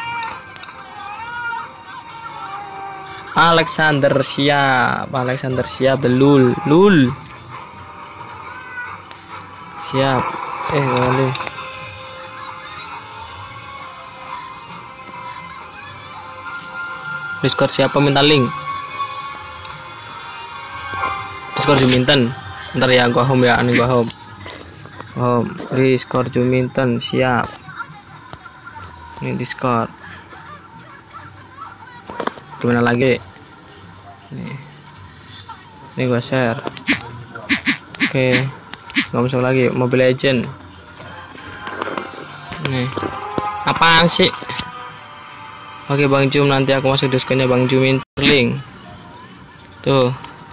Alexander siap. Lul. Siap. Boleh. Discord siapa minta link? Discord Juminten. Ntar ya gua home ya, gua home. Discord Juminten siap. Ini Discord. Gimana lagi? Ini gua share. Oke. Gak masuk lagi Mobile Legend. Nih. Apaan sih? Oke Bang Jum, nanti aku masuk Discordnya Bang Jum link. Tuh.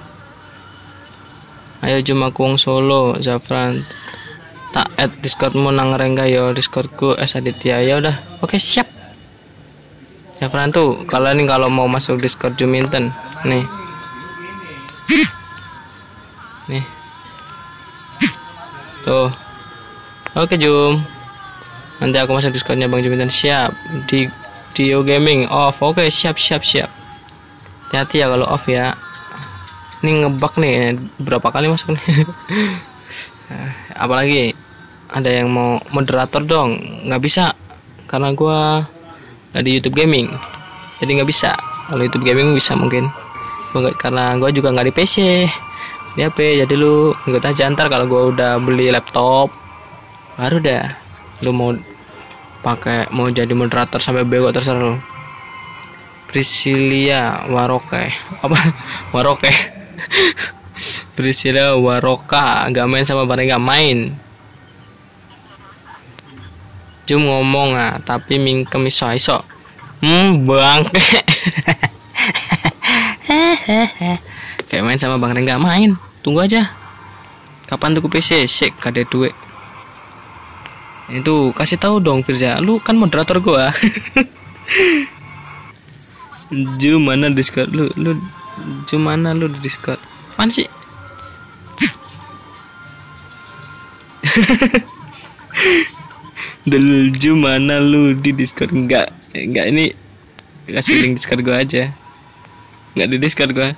Ayo Jum aku wong Solo, Zafran. Tak add Discordmu nang Rengga yo, Discordku Aditya. Ya udah. Oke, siap. Zafran tuh, kalau mau masuk Discord Juminten, nih. Tuh. Oke Jum. Nanti aku masuk Discordnya Bang Juminten, siap. Di Dio Gaming off. Oke, siap. Hati-hati ya kalau off ya. Ini ngebug nih, berapa kali masuk nih. Apalagi ada yang mau moderator dong, nggak bisa karena gua nggak di YouTube Gaming, jadi nggak bisa. Kalau YouTube Gaming bisa mungkin, karena gua juga nggak di PC, di HP. Jadi lu ikut aja, ntar kalau gua udah beli laptop baru dah lu mau jadi moderator sampai bego terserah lu. Priscilia Waroke apa Waroke Priscilla Waroka gak main sama bareng, gak main. Jum ngomong tapi mingkem iso. Bangke. Kayak main sama Bang Reng nggak main. Tunggu aja. Kapan tuh PC? Sik, gak ada duit. Itu kasih tahu dong Firza. Lu kan moderator gua. Jum mana Discord lu? Jum mana lu di Discord? Apaan sih? Jum mana lu di Discord? Enggak ini kasih link Discord gua aja. Enggak di Discord gua.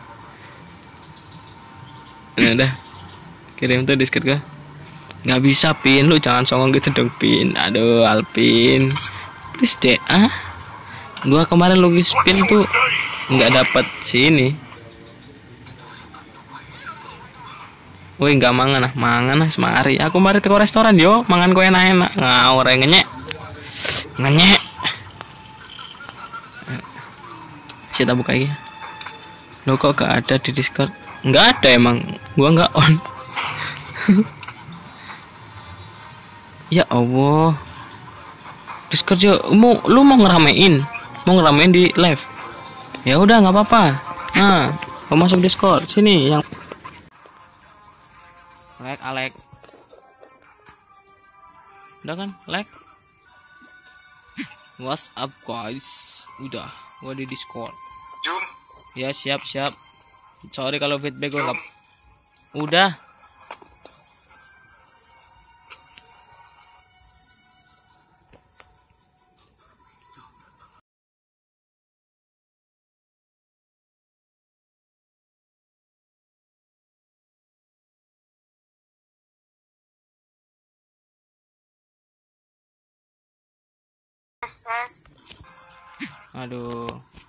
Nah, udah kirim tuh Discord gua. Nggak bisa Pin, lu jangan songong gitu dong Pin. Aduh Alpin, please deh gua kemarin logis Pin tuh nggak dapat sini. Woi nggak mangan semari. Aku mari ke restoran yo, mangan kue enak ngawur ngenyek. Kita buka lagi. Lo kok gak ada di Discord? Nggak ada emang, gua nggak on. Ya Allah, Discord yo, lu mau ngeramein di live? Ya udah nggak apa-apa. Nah, mau masuk Discord sini yang Alek. Udah kan, like. What's up guys? Udah, gua di Discord. Jum. Ya siap. Sorry kalau feedback gua nggak. Udah. Tes. Aduh.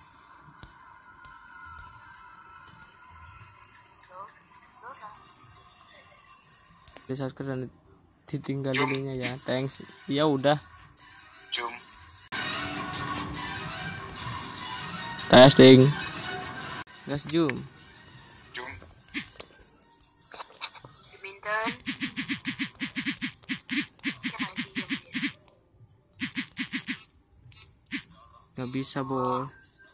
Di subscribe dan ditinggal linknya ya. Thanks. Ya udah. Jum. Testing. Gas Jum. Diminten. Gak bisa bos,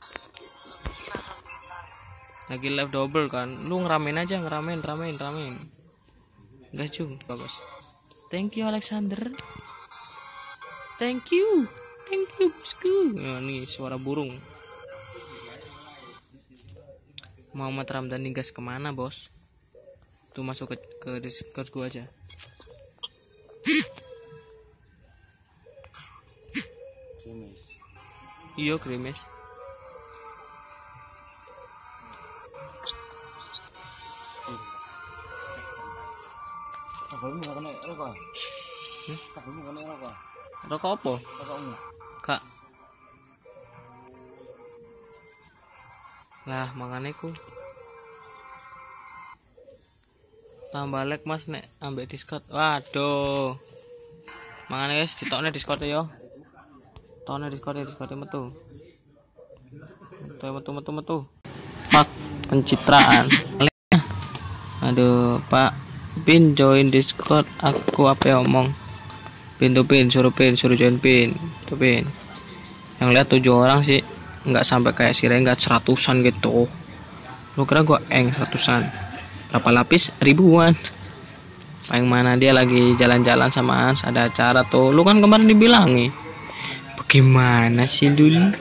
lagi live double kan. Lu ngeramein aja, ngeramein. Gak Jum, bagus. Thank you Alexander. Thank you bosku. Nah, nih suara burung. Muhammad Ramdhani gas kemana bos? Tuh masuk ke Discord gua aja. Iya Krimes. Rokok apa? Rokokmu. Kak. Lah manganeku. Tambah like Mas nek ambek Discord. Waduh. Mangane guys, ditokne Discord yo. Tone Discord metu. Pak pencitraan. Aduh, Pak Pin join Discord. Aku apa omong? Suruh join Pin. Tuh Pin. Yang lihat 7 orang sih, nggak sampai kayak si Renggat 100-an gitu. Lu kira gua 100-an? Berapa lapis? Ribuan. Yang mana dia lagi jalan-jalan sama Ans, ada acara tuh. Lu kan kemarin dibilangi. Gimana sih dulu?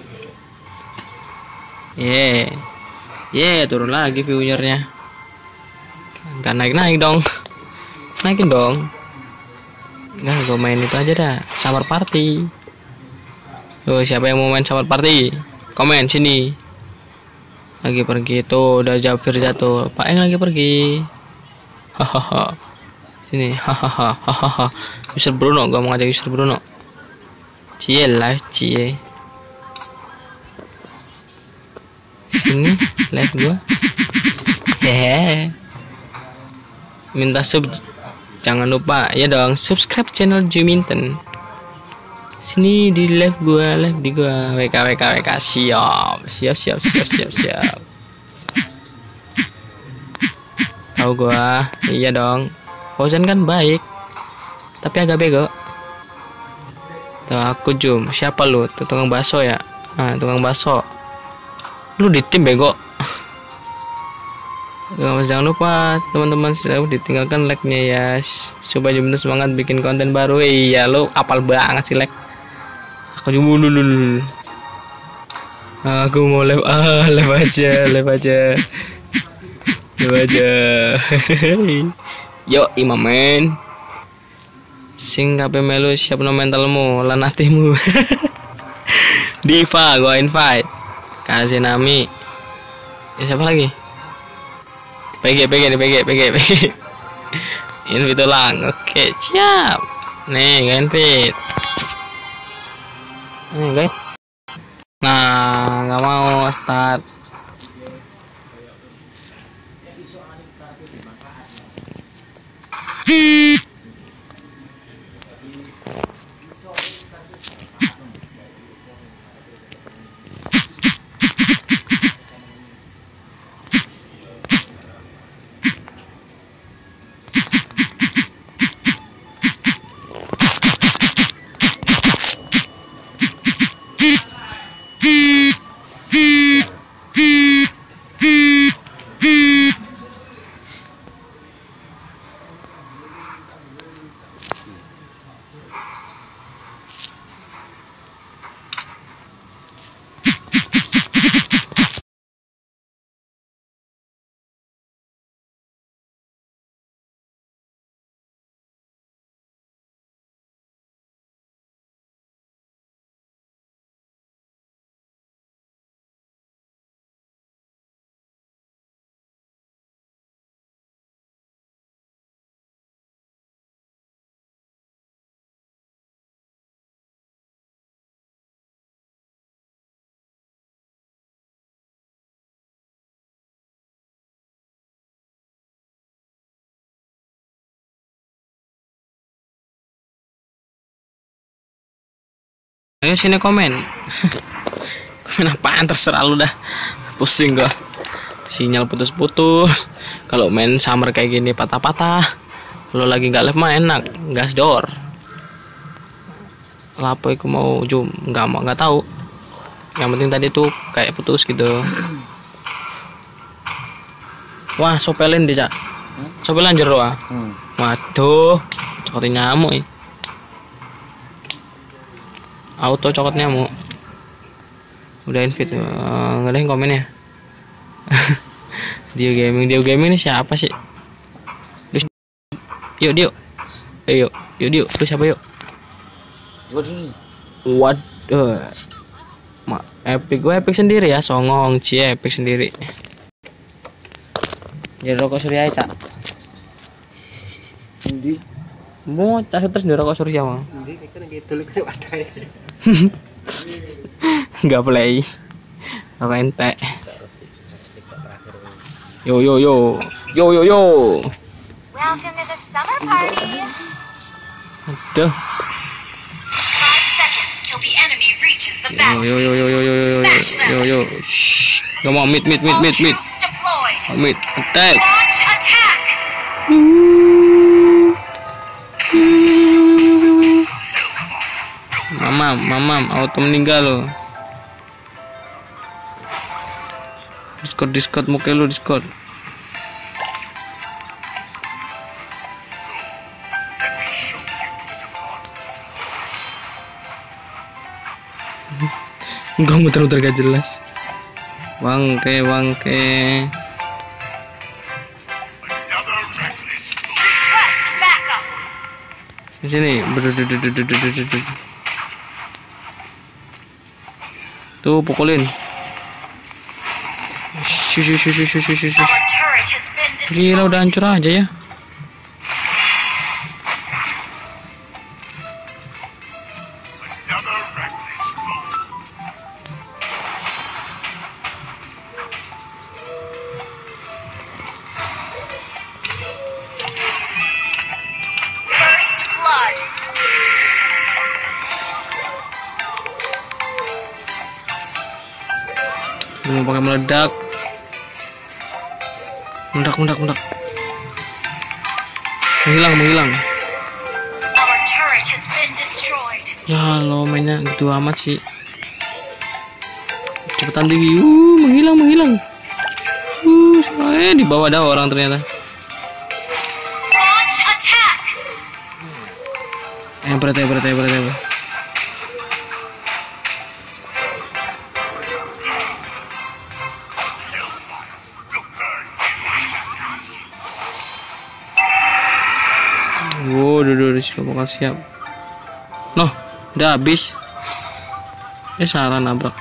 Turun lagi viewernya. Gak naik dong. Naikin dong. Nah, gue main itu aja dah. Summer party. Tuh, siapa yang mau main summer party? Komen sini. Lagi pergi tuh, udah Jafir jatuh. Pak Eng lagi pergi. Hahaha. Sini, hahaha. User Bruno, gue mau ngajak user Bruno. Cie live cie. Sini live gua. Minta sub, jangan lupa ya dong subscribe channel Juminten. Sini di live di gua WK siap. Tahu gua, iya dong. Fauzan kan baik, tapi agak bego. Tuh aku Jum. Siapa lu? Tuh tukang bakso ya. Nah, tukang bakso. Lu di tim bego. Jangan lupa teman-teman ditinggalkan like-nya ya, supaya Jum semangat bikin konten baru. Iya lu apal banget sih like. Aku Jum dulu. Aku mau live aja. Yo imamen. Sing kabeh melu siap no mentalmu lan atimu. Diva gua invite. Kasih Nami. Ya, siapa lagi? PG. Invite ulang. Oke, siap. Nih, invite. Nih, guys. Nah, nggak mau start. Ayo sini komen. Komen apaan terserah lu dah. Pusing gua. Sinyal putus-putus. Kalau main summer kayak gini patah-patah. Kalau lagi nggak live mah enak, gas door. Lapo aku mau Jum, nggak tahu. Yang penting tadi tuh kayak putus gitu. Wah, sopelin dia, Cak. Sopelan jero ah. Waduh, cokotin nyamuk nih. Auto cokot nyamuk. Udah invite, nggak ada yang komen ya. Dio gaming ini siapa sih? Yuk Dio, yuk Dio, lu siapa yuk? Waduh, gue epic sendiri ya, songong cie epic sendiri. Jadi rokok surya ya Cak. Ndi? Mau cas terus di rokok surya mah. Ndi kan gitu lu kan ada. Nggak play. Rokok ente. Yo. Welcome to the summer party. Aduh. 5 seconds till the enemy reaches the battle. Yo. Shh. Gak mau mid. All troops deployed. Mid attack. Launch attack. Mamam, auto meninggal lo. Discord muka lu Discord. Enggak muter-muter gak jelas. Wangke. Request backup. Di sini. Tuh pukulin. Our turret has been Gila udah destroyed. hancur aja ya. First blood. Mau pakai meledak. Meledak. Menghilang. Our turret has been destroyed. Ya lo mainnya gitu amat sih. Cepetan tinggi. Menghilang. Di bawah ada orang ternyata. Launch attack. Berat. Udah siap. Noh, udah habis. Salah nabrak.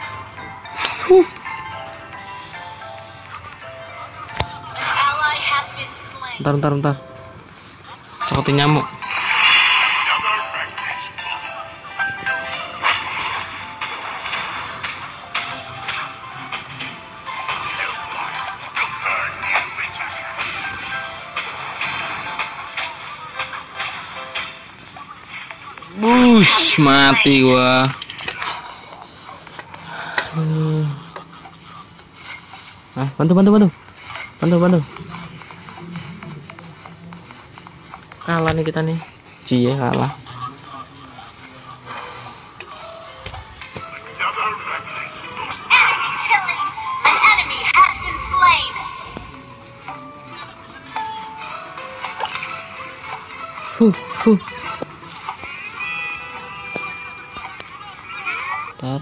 Ally has been slain. Ntar. Takutnya nyamuk. Bush, mati gua. Bantu. Kalah nih kita nih. Cie kalah. Killing. An enemy has been slain. Ntar.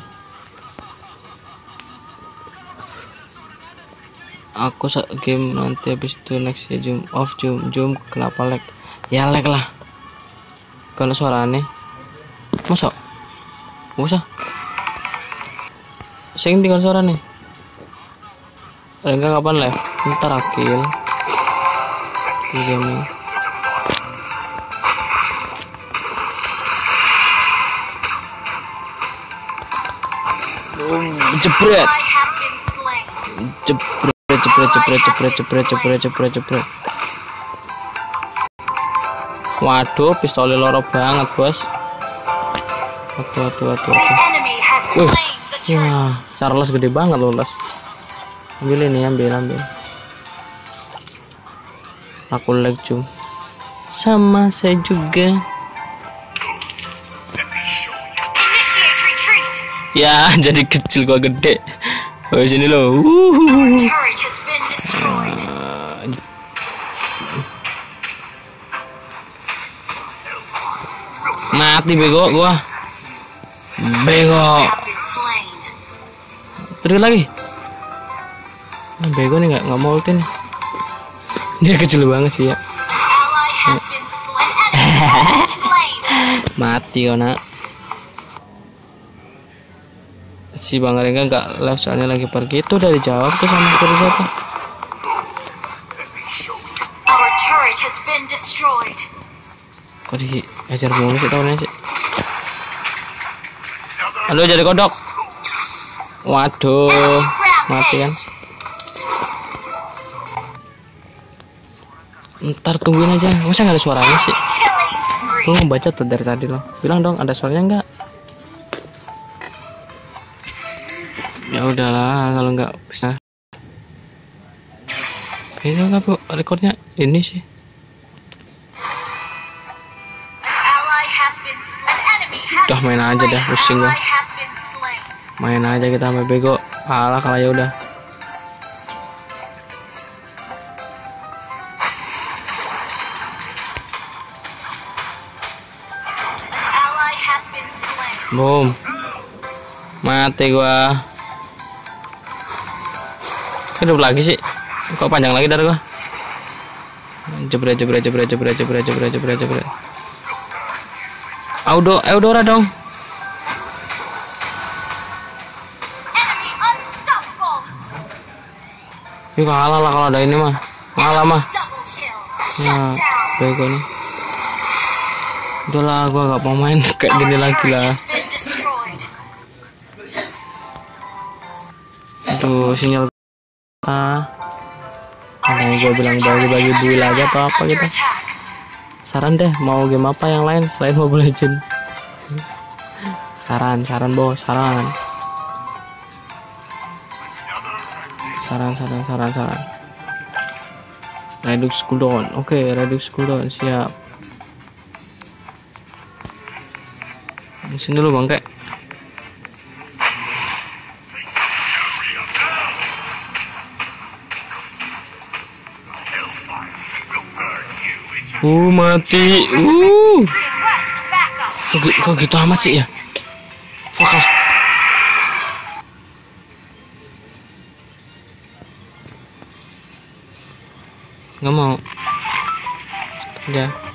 Aku game nanti habis itu next ya zoom kenapa lag? Ya lag lah. Kalau suara aneh. Masa? Usah. Sing tinggal suara nih. Enggak kapan live? Ntar akil. Di game ini. Jebret. Ally has been slain. Jebret. Waduh, pistolnya loro banget, bos. Waduh. An enemy has slain the turret. Wah, Charles gede banget loh, Les. Ambil ini, ambil. Aku lag cum. Sama saya juga. Initiate retreat. Ya, jadi kecil gua gede. Oh, sini loh. Our turret has been destroyed. Mati bego gua. Bego. Have been slain. Terus lagi. Bego nih nggak mau ulti nih. Dia kecil banget sih ya. An ally has been slain. Enemy has been slain. Mati kau nak. Si Bang Rengga nggak live soalnya lagi pergi. Itu udah dijawab tuh sama terus siapa? Our turret has been destroyed. Kok diajar mulu sih tahunnya sih? Halo, jadi kodok. Waduh, mati kan? Ntar tungguin aja. Masa nggak ada suaranya sih? Killing Gue spree. ngebaca tuh dari tadi loh. Bilang dong ada suaranya nggak? Ya udahlah kalau nggak bisa. Kayaknya nggak bu rekornya ini sih. An ally has been slain. An enemy has Udah main been aja slain. dah, pusing gua. Ally has been slain. Main aja kita sampai bego. Kalah ya udah. An ally has been slain. Boom. Mati gua. Hidup lagi sih. Kok panjang lagi dari gua? Jebret. Eudora dong. Enemy unstoppable. Yuk kalah lah kalau ada ini mah. Kalah mah. Double kill. Nah, Shut down. bego nih. Udahlah gua nggak mau main kayak Our gini lagi turret lah. has been destroyed. Aduh, sinyal Our Gue bilang inhibitor turret bagi-bagi is build under aja atau attack. apa gitu. Saran deh, mau game apa yang lain selain Mobile Legend? Saran bos, saran. Redux cooldown, oke, Redux cooldown siap. Sini dulu bangke. Mati. Kok gitu amat sih ya? Fuck lah. Nggak mau. Ya.